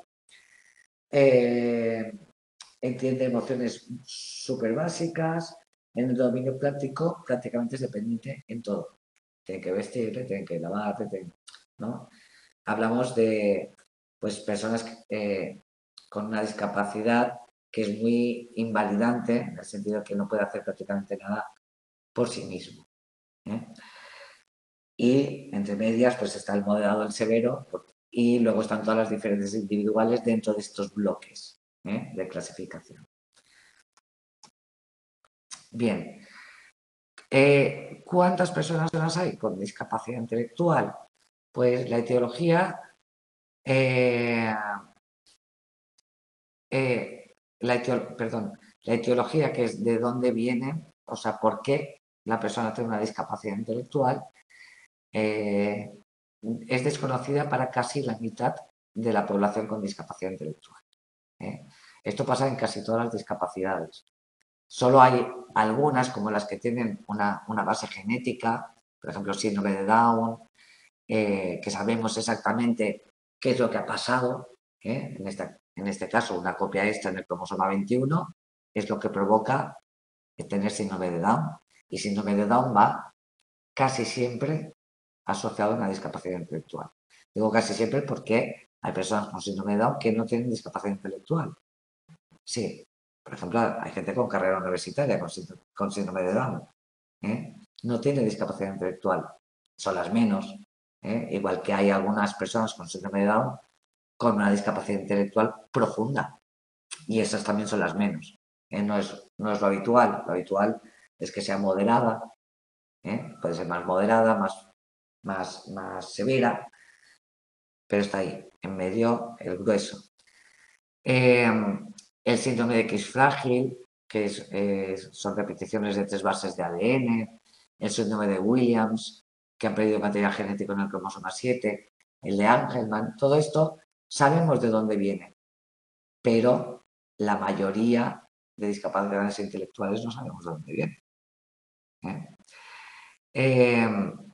Eh, entiende emociones súper básicas. En el dominio práctico, prácticamente es dependiente en todo. Tienen que vestirte, tienen que lavarte, tienen, ¿no? Hablamos de pues, personas eh, con una discapacidad que es muy invalidante, en el sentido que no puede hacer prácticamente nada por sí mismo. ¿eh? Y entre medias, pues está el moderado, el severo, y luego están todas las diferencias individuales dentro de estos bloques ¿eh? de clasificación. Bien, eh, ¿cuántas personas hay con discapacidad intelectual? Pues la etiología, eh, eh, la, etiolo perdón, la etiología que es de dónde viene, o sea, por qué la persona tiene una discapacidad intelectual, eh, es desconocida para casi la mitad de la población con discapacidad intelectual. ¿eh? Esto pasa en casi todas las discapacidades. Solo hay algunas, como las que tienen una, una base genética, por ejemplo, síndrome de Down, eh, que sabemos exactamente qué es lo que ha pasado. ¿eh? En, esta, en este caso, una copia extra en el cromosoma veintiuno es lo que provoca tener síndrome de Down. Y síndrome de Down va casi siempre asociado a una discapacidad intelectual. Digo casi siempre porque hay personas con síndrome de Down que no tienen discapacidad intelectual. Sí, por ejemplo, hay gente con carrera universitaria con, con síndrome de Down. ¿eh? No tiene discapacidad intelectual, son las menos. ¿eh? Igual que hay algunas personas con síndrome de Down con una discapacidad intelectual profunda. Y esas también son las menos. ¿eh? No, es, no es lo habitual. Lo habitual es que sea moderada. ¿eh? Puede ser más moderada, más, más, más severa, pero está ahí, en medio, el grueso. Eh, el síndrome de X frágil, que es, eh, son repeticiones de tres bases de A D N, el síndrome de Williams, que han perdido material genético en el cromosoma siete, el de Angelman, todo esto sabemos de dónde viene, pero la mayoría de discapacidades intelectuales no sabemos de dónde viene. ¿eh? Eh,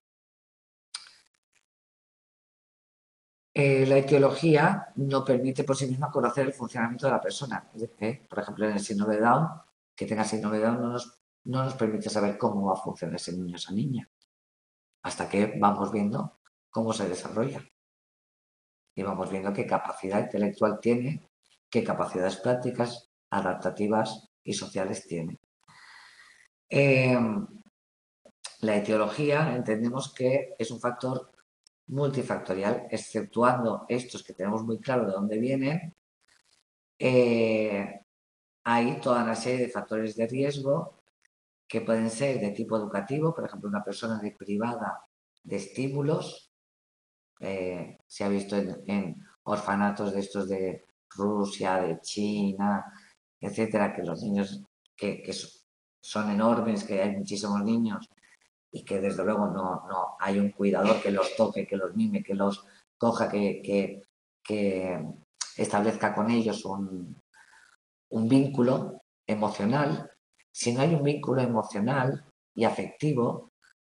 eh, la etiología no permite por sí misma conocer el funcionamiento de la persona. ¿Eh? Por ejemplo, en el síndrome de Down, que tenga síndrome de Down no nos, no nos permite saber cómo va a funcionar ese niño o esa niña, hasta que vamos viendo cómo se desarrolla. Y vamos viendo qué capacidad intelectual tiene, qué capacidades prácticas, adaptativas y sociales tiene. Eh, la etiología entendemos que es un factor multifactorial, exceptuando estos que tenemos muy claro de dónde vienen. Eh, hay toda una serie de factores de riesgo que pueden ser de tipo educativo, por ejemplo, una persona deprivada de estímulos. Eh, se ha visto en, en orfanatos de estos de Rusia, de China, etcétera, que los niños que, que son enormes, que hay muchísimos niños y que desde luego no, no hay un cuidador que los toque, que los mime, que los coja, que, que, que establezca con ellos un, un vínculo emocional. Si no hay un vínculo emocional y afectivo,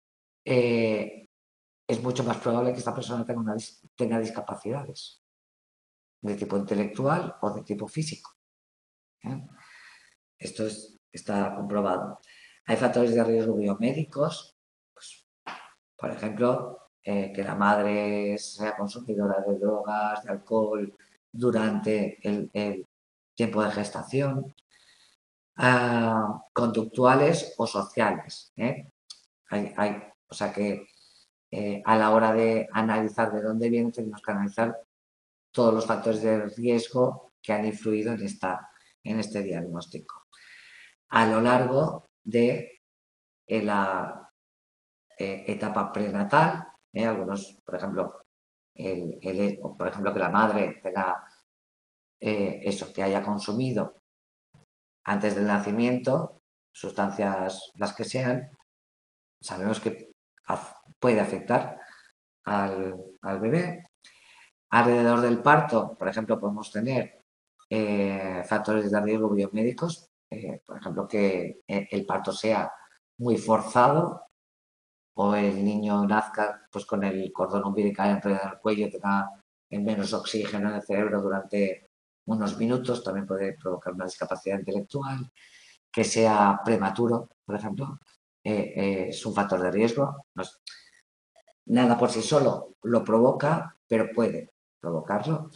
eh, es mucho más probable que esta persona tenga, una, tenga discapacidades de tipo intelectual o de tipo físico. ¿eh? Esto es, está comprobado. Hay factores de riesgo biomédicos, pues, por ejemplo, eh, que la madre sea consumidora de drogas, de alcohol durante el, el tiempo de gestación, uh, conductuales o sociales. ¿eh? Hay, hay, o sea que eh, a la hora de analizar de dónde viene, tenemos que analizar todos los factores de riesgo que han influido en, esta, en este diagnóstico. A lo largo de eh, la eh, etapa prenatal, ¿eh? algunos, por ejemplo, el, el, por ejemplo, que la madre tenga eh, eso, que haya consumido antes del nacimiento, sustancias las que sean, sabemos que puede afectar al, al bebé. Alrededor del parto, por ejemplo, podemos tener eh, factores de riesgo biomédicos, eh, por ejemplo, que el parto sea muy forzado o el niño nazca pues, con el cordón umbilical enredado en el cuello, tenga menos oxígeno en el cerebro durante unos minutos, también puede provocar una discapacidad intelectual, que sea prematuro, por ejemplo, eh, eh, es un factor de riesgo. No es, nada por sí solo lo provoca, pero puede provocarlo.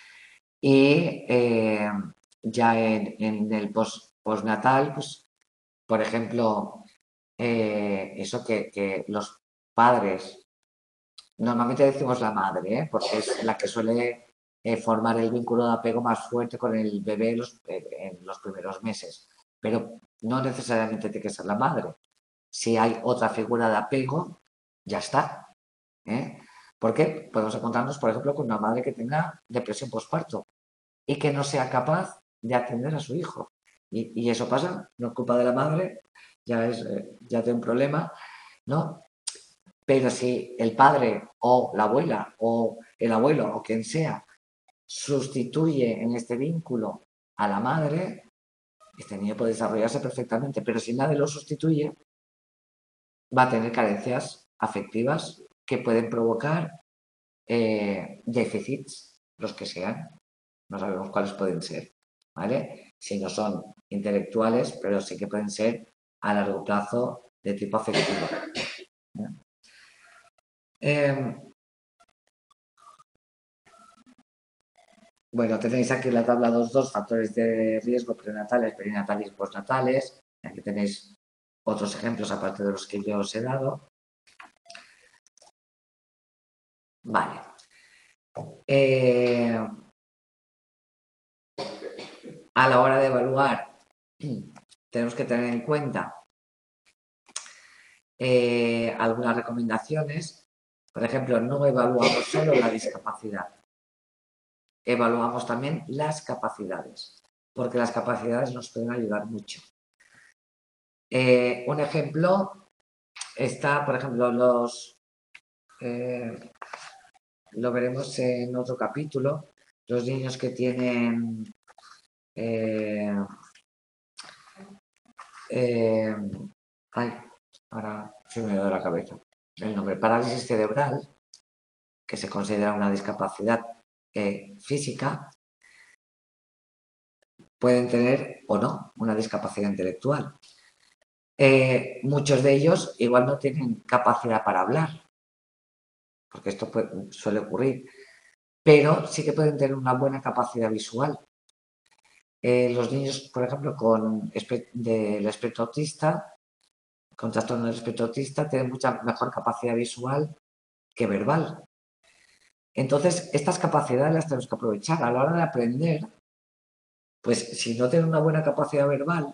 Y eh, ya en, en el post, postnatal, pues, por ejemplo, eh, eso que, que, los padres, normalmente decimos la madre, ¿eh? porque es la que suele eh, formar el vínculo de apego más fuerte con el bebé los, eh, en los primeros meses, pero no necesariamente tiene que ser la madre. Si hay otra figura de apego, ya está. ¿eh? Porque podemos encontrarnos, por ejemplo, con una madre que tenga depresión postparto y que no sea capaz de atender a su hijo. Y, y eso pasa, no es culpa de la madre, ya, es, eh, ya tiene un problema, ¿no? Pero si el padre o la abuela o el abuelo o quien sea sustituye en este vínculo a la madre, este niño puede desarrollarse perfectamente, pero si nadie lo sustituye, va a tener carencias afectivas que pueden provocar eh, déficits, los que sean. No sabemos cuáles pueden ser, ¿vale? Si no son intelectuales, pero sí que pueden ser a largo plazo de tipo afectivo. Eh, bueno, tenéis aquí la tabla dos dos, factores de riesgo prenatales, perinatales y postnatales. Aquí tenéis otros ejemplos aparte de los que yo os he dado. Vale. Eh, a la hora de evaluar, tenemos que tener en cuenta eh, algunas recomendaciones. Por ejemplo, no evaluamos solo la discapacidad, evaluamos también las capacidades, porque las capacidades nos pueden ayudar mucho. Eh, un ejemplo está, por ejemplo, los eh, lo veremos en otro capítulo, los niños que tienen eh, eh, ay, ahora se me da la cabeza el nombre, parálisis cerebral, que se considera una discapacidad eh, física, pueden tener o no una discapacidad intelectual. Eh, muchos de ellos igual no tienen capacidad para hablar, porque esto puede, suele ocurrir, pero sí que pueden tener una buena capacidad visual. Eh, los niños, por ejemplo, con del espectro autista, con trastorno del espectro autista, tienen mucha mejor capacidad visual que verbal. Entonces, estas capacidades las tenemos que aprovechar a la hora de aprender. Pues si no tienen una buena capacidad verbal,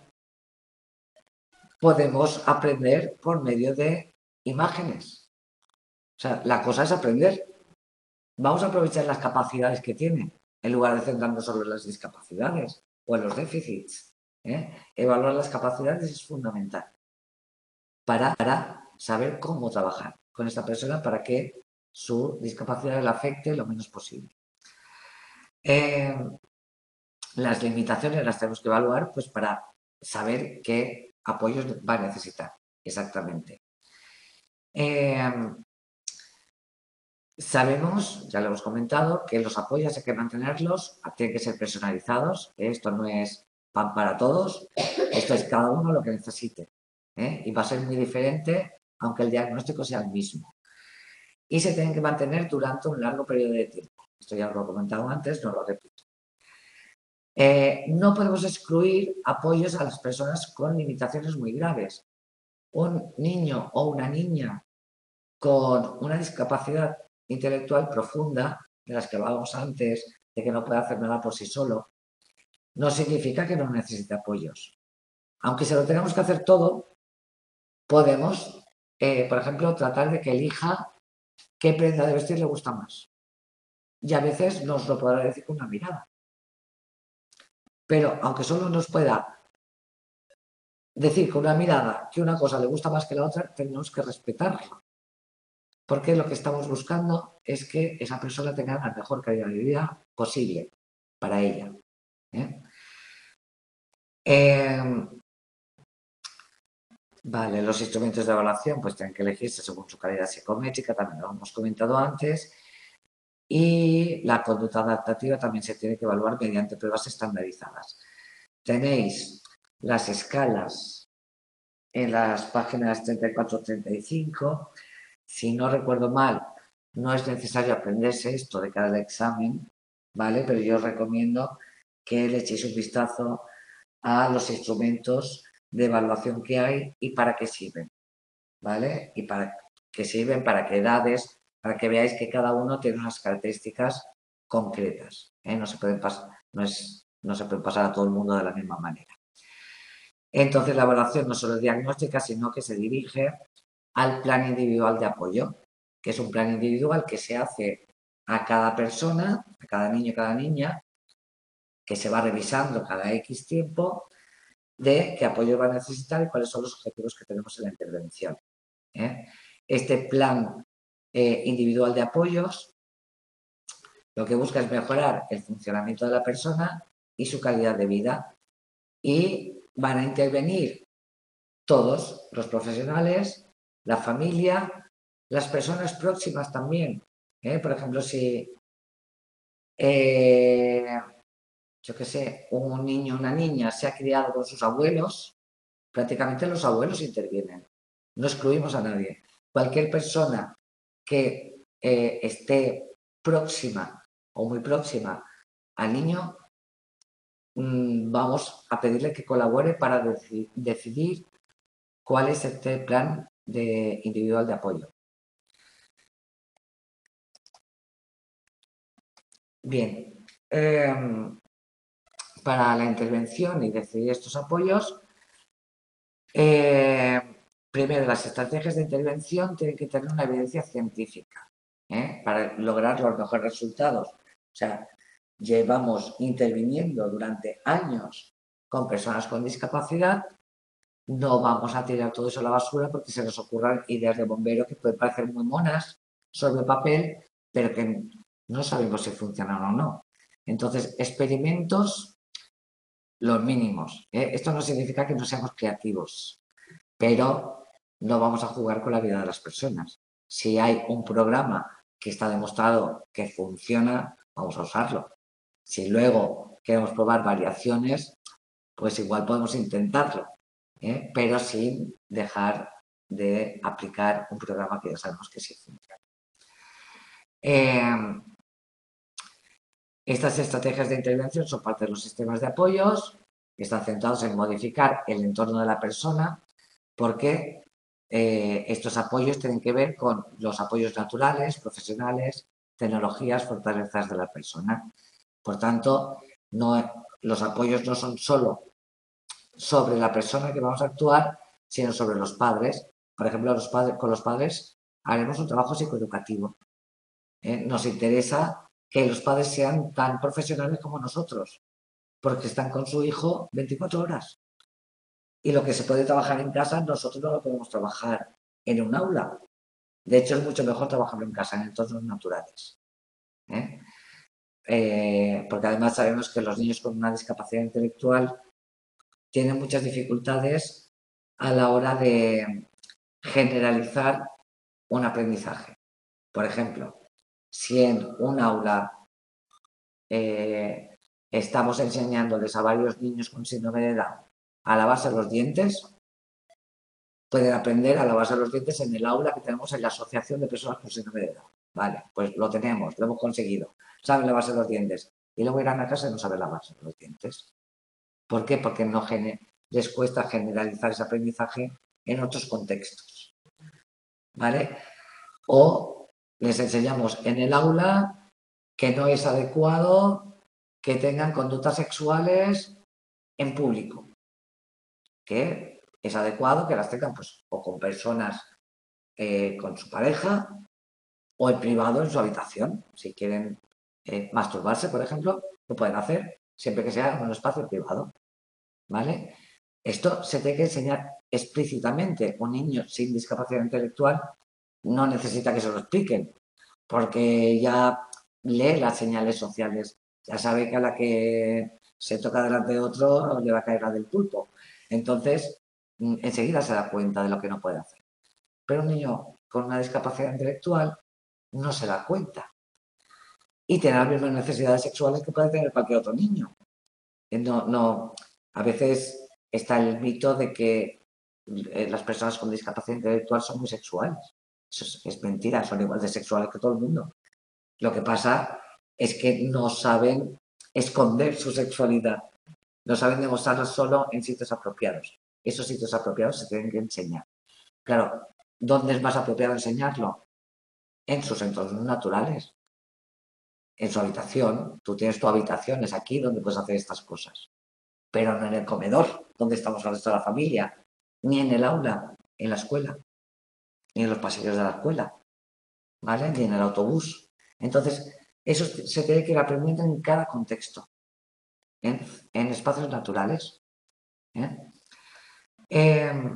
podemos aprender por medio de imágenes. O sea, la cosa es aprender. Vamos a aprovechar las capacidades que tienen en lugar de centrarnos sobre las discapacidades o en los déficits. ¿eh? Evaluar las capacidades es fundamental para, para saber cómo trabajar con esta persona para que su discapacidad le afecte lo menos posible. Eh, las limitaciones las tenemos que evaluar pues para saber qué apoyos va a necesitar exactamente. Eh, sabemos, ya lo hemos comentado, que los apoyos hay que mantenerlos, tienen que ser personalizados. Esto no es pan para todos, esto es cada uno lo que necesite. ¿eh? Y va a ser muy diferente, aunque el diagnóstico sea el mismo. Y se tienen que mantener durante un largo periodo de tiempo. Esto ya lo he comentado antes, no lo repito. Eh, no podemos excluir apoyos a las personas con limitaciones muy graves. Un niño o una niña con una discapacidad intelectual profunda, de las que hablábamos antes, de que no puede hacer nada por sí solo, no significa que no necesite apoyos. Aunque se lo tengamos que hacer todo, podemos, eh, por ejemplo, tratar de que elija qué prenda de vestir le gusta más. Y a veces nos lo podrá decir con una mirada. Pero aunque solo nos pueda decir con una mirada que una cosa le gusta más que la otra, tenemos que respetarlo. Porque lo que estamos buscando es que esa persona tenga la mejor calidad de vida posible para ella. ¿eh? Eh, vale, los instrumentos de evaluación pues tienen que elegirse según su calidad psicométrica, también lo hemos comentado antes. Y la conducta adaptativa también se tiene que evaluar mediante pruebas estandarizadas. Tenéis las escalas en las páginas treinta y cuatro a treinta y cinco. Si no recuerdo mal, no es necesario aprenderse esto de cada examen, ¿vale? Pero yo os recomiendo que le echéis un vistazo a los instrumentos de evaluación que hay y para qué sirven, ¿vale? Y para qué sirven, para qué edades, para que veáis que cada uno tiene unas características concretas. ¿eh? No se pueden pasar, no, es, no se puede pasar a todo el mundo de la misma manera. Entonces, la evaluación no solo es diagnóstica, sino que se dirige al plan individual de apoyo, que es un plan individual que se hace a cada persona, a cada niño, cada niña, que se va revisando cada X tiempo de qué apoyo va a necesitar y cuáles son los objetivos que tenemos en la intervención. ¿eh? Este plan eh, individual de apoyos lo que busca es mejorar el funcionamiento de la persona y su calidad de vida y van a intervenir todos los profesionales, la familia, las personas próximas también. ¿eh? Por ejemplo, si, eh, yo qué sé, un niño o una niña se ha criado con sus abuelos, prácticamente los abuelos intervienen. No excluimos a nadie. Cualquier persona que eh, esté próxima o muy próxima al niño, mmm, vamos a pedirle que colabore para deci decidir cuál es este plan de individual de apoyo. Bien, eh, para la intervención y decidir estos apoyos, eh, primero las estrategias de intervención tienen que tener una evidencia científica ¿eh? para lograr los mejores resultados. O sea, llevamos interviniendo durante años con personas con discapacidad, no vamos a tirar todo eso a la basura porque se nos ocurran ideas de bombero que pueden parecer muy monas sobre papel, pero que no sabemos si funcionan o no. Entonces, experimentos los mínimos. ¿eh? Esto no significa que no seamos creativos, pero no vamos a jugar con la vida de las personas. Si hay un programa que está demostrado que funciona, vamos a usarlo. Si luego queremos probar variaciones, pues igual podemos intentarlo, ¿eh? Pero sin dejar de aplicar un programa que ya sabemos que sí funciona. Eh, estas estrategias de intervención son parte de los sistemas de apoyos, que están centrados en modificar el entorno de la persona, porque eh, estos apoyos tienen que ver con los apoyos naturales, profesionales, tecnologías, fortalezas de la persona. Por tanto, no, los apoyos no son solo sobre la persona que vamos a actuar, sino sobre los padres. Por ejemplo, los padres, con los padres haremos un trabajo psicoeducativo. ¿Eh? Nos interesa que los padres sean tan profesionales como nosotros, porque están con su hijo veinticuatro horas. Y lo que se puede trabajar en casa, nosotros no lo podemos trabajar en un aula. De hecho, es mucho mejor trabajarlo en casa, en entornos naturales. ¿Eh? Eh, porque además sabemos que los niños con una discapacidad intelectual tienen muchas dificultades a la hora de generalizar un aprendizaje. Por ejemplo, si en un aula eh, estamos enseñándoles a varios niños con síndrome de Down a lavarse los dientes, pueden aprender a lavarse los dientes en el aula que tenemos en la Asociación de Personas con Síndrome de Down. Vale, pues lo tenemos, lo hemos conseguido. Saben lavarse los dientes. Y luego irán a casa y no saben lavarse los dientes. ¿Por qué? Porque no les cuesta generalizar ese aprendizaje en otros contextos. ¿Vale? O les enseñamos en el aula que no es adecuado que tengan conductas sexuales en público. Que es adecuado que las tengan pues, o con personas eh, con su pareja o en privado en su habitación. Si quieren eh, masturbarse, por ejemplo, lo pueden hacer siempre que sea en un espacio privado. ¿Vale? Esto se tiene que enseñar explícitamente. Un niño sin discapacidad intelectual no necesita que se lo expliquen, porque ya lee las señales sociales, ya sabe que a la que se toca delante de otro le va a caer la del pulpo. Entonces, enseguida se da cuenta de lo que no puede hacer. Pero un niño con una discapacidad intelectual no se da cuenta. Y tiene las mismas necesidades sexuales que puede tener cualquier otro niño. No, no, a veces está el mito de que las personas con discapacidad intelectual son muy sexuales. Eso es, es mentira, son igual de sexuales que todo el mundo. Lo que pasa es que no saben esconder su sexualidad, no saben demostrarlo solo en sitios apropiados. Esos sitios apropiados se tienen que enseñar. Claro, ¿dónde es más apropiado enseñarlo? En sus entornos naturales, en su habitación. Tú tienes tu habitación, es aquí donde puedes hacer estas cosas. Pero no en el comedor, donde estamos el resto de la familia, ni en el aula, en la escuela, ni en los pasillos de la escuela, ¿vale? Ni en el autobús. Entonces, eso se tiene que ir aprendiendo en cada contexto, en, en espacios naturales. ¿eh? Eh,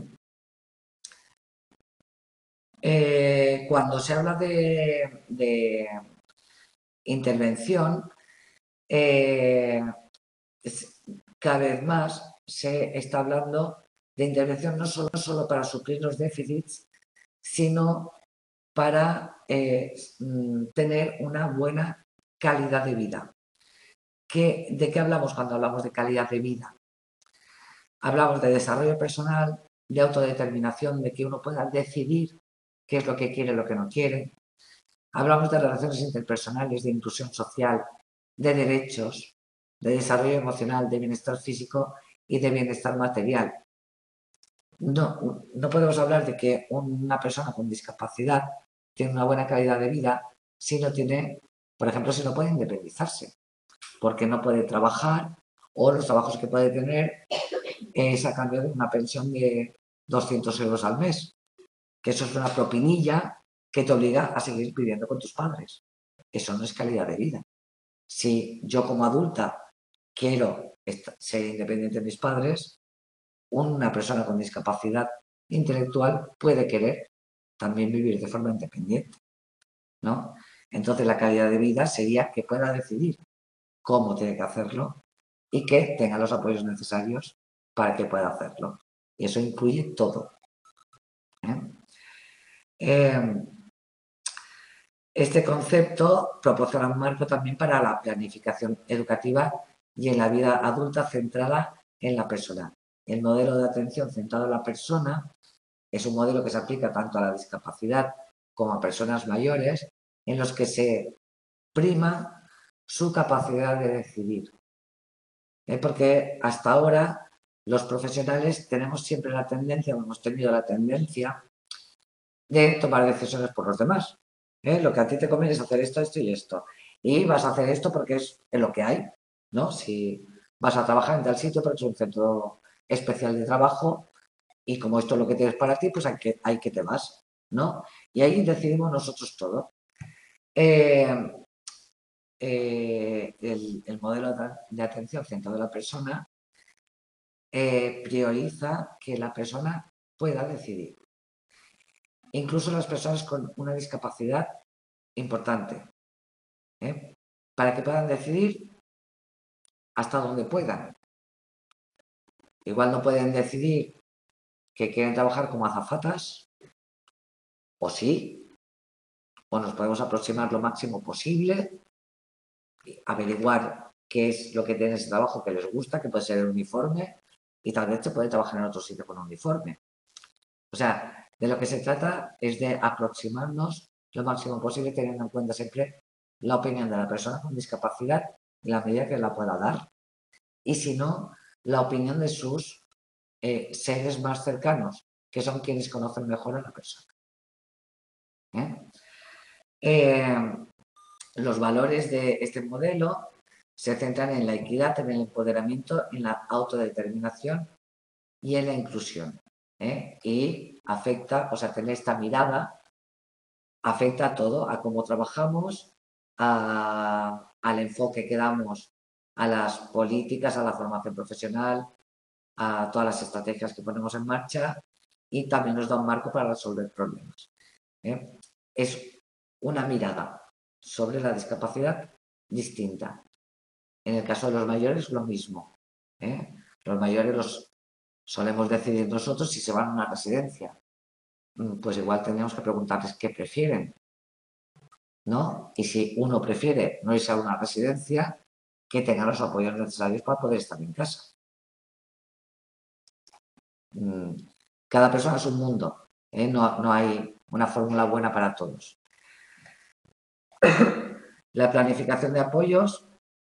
eh, cuando se habla de, de intervención, eh, cada vez más se está hablando de intervención no solo, no solo para suplir los déficits, sino para eh, tener una buena calidad de vida. ¿Qué, ¿De qué hablamos cuando hablamos de calidad de vida? Hablamos de desarrollo personal, de autodeterminación, de que uno pueda decidir qué es lo que quiere y lo que no quiere. Hablamos de relaciones interpersonales, de inclusión social, de derechos, de desarrollo emocional, de bienestar físico y de bienestar material. No, no podemos hablar de que una persona con discapacidad tiene una buena calidad de vida si no tiene, por ejemplo, si no puede independizarse, porque no puede trabajar o los trabajos que puede tener es a cambio de una pensión de doscientos euros al mes, que eso es una propinilla que te obliga a seguir viviendo con tus padres. Eso no es calidad de vida. Si yo como adulta quiero ser independiente de mis padres, una persona con discapacidad intelectual puede querer también vivir de forma independiente, ¿no? Entonces la calidad de vida sería que pueda decidir cómo tiene que hacerlo y que tenga los apoyos necesarios para que pueda hacerlo. Y eso incluye todo. ¿eh? Eh, este concepto proporciona un marco también para la planificación educativa y en la vida adulta centrada en la persona. El modelo de atención centrado en la persona es un modelo que se aplica tanto a la discapacidad como a personas mayores, en los que se prima su capacidad de decidir. ¿Eh? Porque hasta ahora los profesionales tenemos siempre la tendencia, o hemos tenido la tendencia, de tomar decisiones por los demás. ¿Eh? Lo que a ti te conviene es hacer esto, esto y esto. Y vas a hacer esto porque es lo que hay, ¿no? Si vas a trabajar en tal sitio, pero es un centro especial de trabajo y como esto es lo que tienes para ti, pues hay que, hay que te vas, ¿no? Y ahí decidimos nosotros todo. Eh, eh, el, el, modelo de, de atención centrado en la persona eh, prioriza que la persona pueda decidir. Incluso las personas con una discapacidad importante, ¿eh? Para que puedan decidir hasta donde puedan. Igual no pueden decidir que quieren trabajar como azafatas, o sí, o nos podemos aproximar lo máximo posible, averiguar qué es lo que tiene ese trabajo que les gusta, que puede ser el uniforme, y tal vez se puede trabajar en otro sitio con uniforme. O sea, de lo que se trata es de aproximarnos lo máximo posible teniendo en cuenta siempre la opinión de la persona con discapacidad en la medida que la pueda dar. Y si no, la opinión de sus eh, seres más cercanos, que son quienes conocen mejor a la persona. ¿Eh? Eh, los valores de este modelo se centran en la equidad, en el empoderamiento, en la autodeterminación y en la inclusión. ¿Eh? Y afecta, o sea, tener esta mirada afecta a todo, a cómo trabajamos, a, al enfoque que damos a las políticas, a la formación profesional, a todas las estrategias que ponemos en marcha y también nos da un marco para resolver problemas. ¿Eh? Es una mirada sobre la discapacidad distinta. En el caso de los mayores, lo mismo. ¿Eh? Los mayores los solemos decidir nosotros si se van a una residencia. Pues igual tendríamos que preguntarles qué prefieren, ¿no? Y si uno prefiere no irse a una residencia, que tenga los apoyos necesarios para poder estar en casa. Cada persona es un mundo, ¿eh? no, no hay una fórmula buena para todos. La planificación de apoyos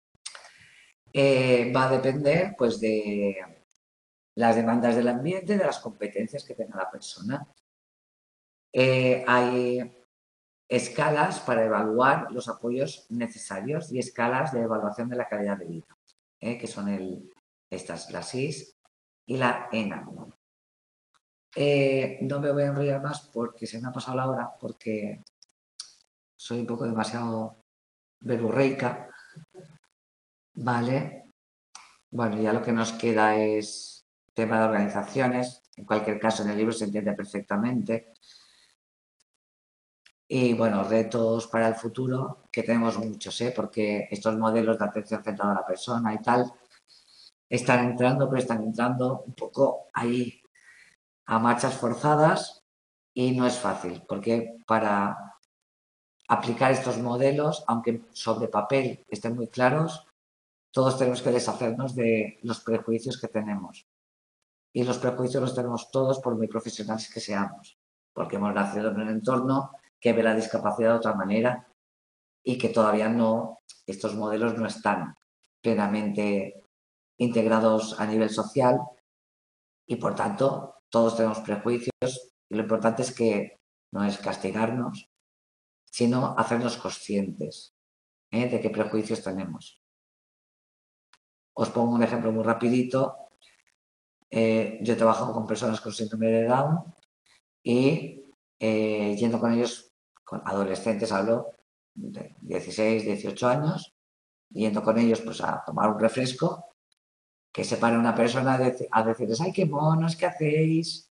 eh, va a depender pues, de las demandas del ambiente, de las competencias que tenga la persona. Eh, hay escalas para evaluar los apoyos necesarios y escalas de evaluación de la calidad de vida, ¿eh? que son el, estas, la S I S y la E N A. Eh, no me voy a enrollar más porque se me ha pasado la hora, porque soy un poco demasiado verborreica. Vale. Bueno, ya lo que nos queda es tema de organizaciones. En cualquier caso, en el libro se entiende perfectamente. Y bueno, retos para el futuro, que tenemos muchos, ¿eh? Porque estos modelos de atención centrada a la persona y tal están entrando, pero están entrando un poco ahí a marchas forzadas y no es fácil, porque para aplicar estos modelos, aunque sobre papel estén muy claros, todos tenemos que deshacernos de los prejuicios que tenemos. Y los prejuicios los tenemos todos por muy profesionales que seamos, porque hemos nacido en un entorno que ve la discapacidad de otra manera y que todavía no, estos modelos no están plenamente integrados a nivel social y por tanto todos tenemos prejuicios y lo importante es que no es castigarnos, sino hacernos conscientes ¿eh? de qué prejuicios tenemos. Os pongo un ejemplo muy rapidito. Eh, yo he trabajado con personas con síndrome de Down y eh, yendo con ellos, con adolescentes, hablo de dieciséis, dieciocho años, yendo con ellos pues, a tomar un refresco, que se pare una persona a, dec a decirles, ¡ay, qué monos, qué hacéis!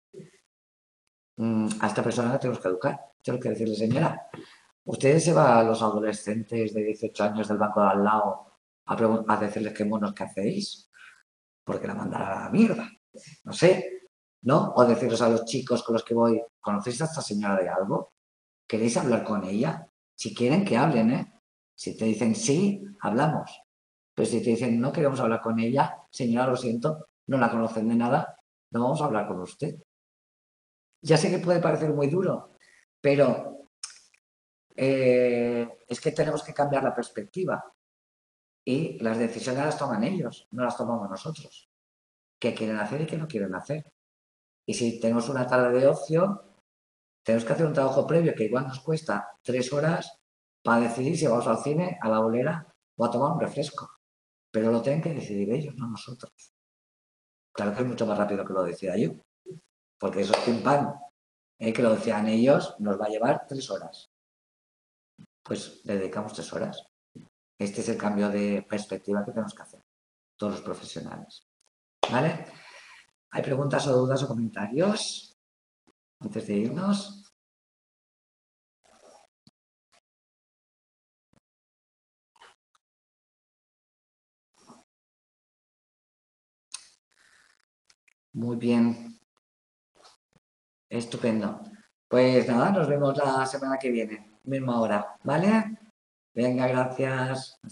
Mm, a esta persona la tenemos que educar. Tengo que decirle, señora, ¿ustedes se va a los adolescentes de dieciocho años del banco de al lado a, a decirles qué monos que hacéis? Porque la mandará a la mierda. No sé. ¿no? O decirles a los chicos con los que voy, ¿conocéis a esta señora de algo? ¿Queréis hablar con ella? Si quieren, que hablen, ¿eh? Si te dicen sí, hablamos. Pero si te dicen no queremos hablar con ella, señora, lo siento, no la conocen de nada, no vamos a hablar con usted. Ya sé que puede parecer muy duro, pero eh, es que tenemos que cambiar la perspectiva y las decisiones las toman ellos, no las tomamos nosotros. ¿Qué quieren hacer y qué no quieren hacer? Y si tenemos una tarde de ocio, tenemos que hacer un trabajo previo que igual nos cuesta tres horas para decidir si vamos al cine, a la bolera o a tomar un refresco. Pero lo tienen que decidir ellos, no nosotros. Claro que es mucho más rápido que lo decida yo, porque eso es pim pam, eh, que lo decían ellos, nos va a llevar tres horas. Pues le dedicamos tres horas. Este es el cambio de perspectiva que tenemos que hacer, todos los profesionales. ¿Vale? ¿Hay preguntas o dudas o comentarios antes de irnos? Muy bien, estupendo. Pues nada, nos vemos la semana que viene, misma hora, ¿vale? Venga, gracias.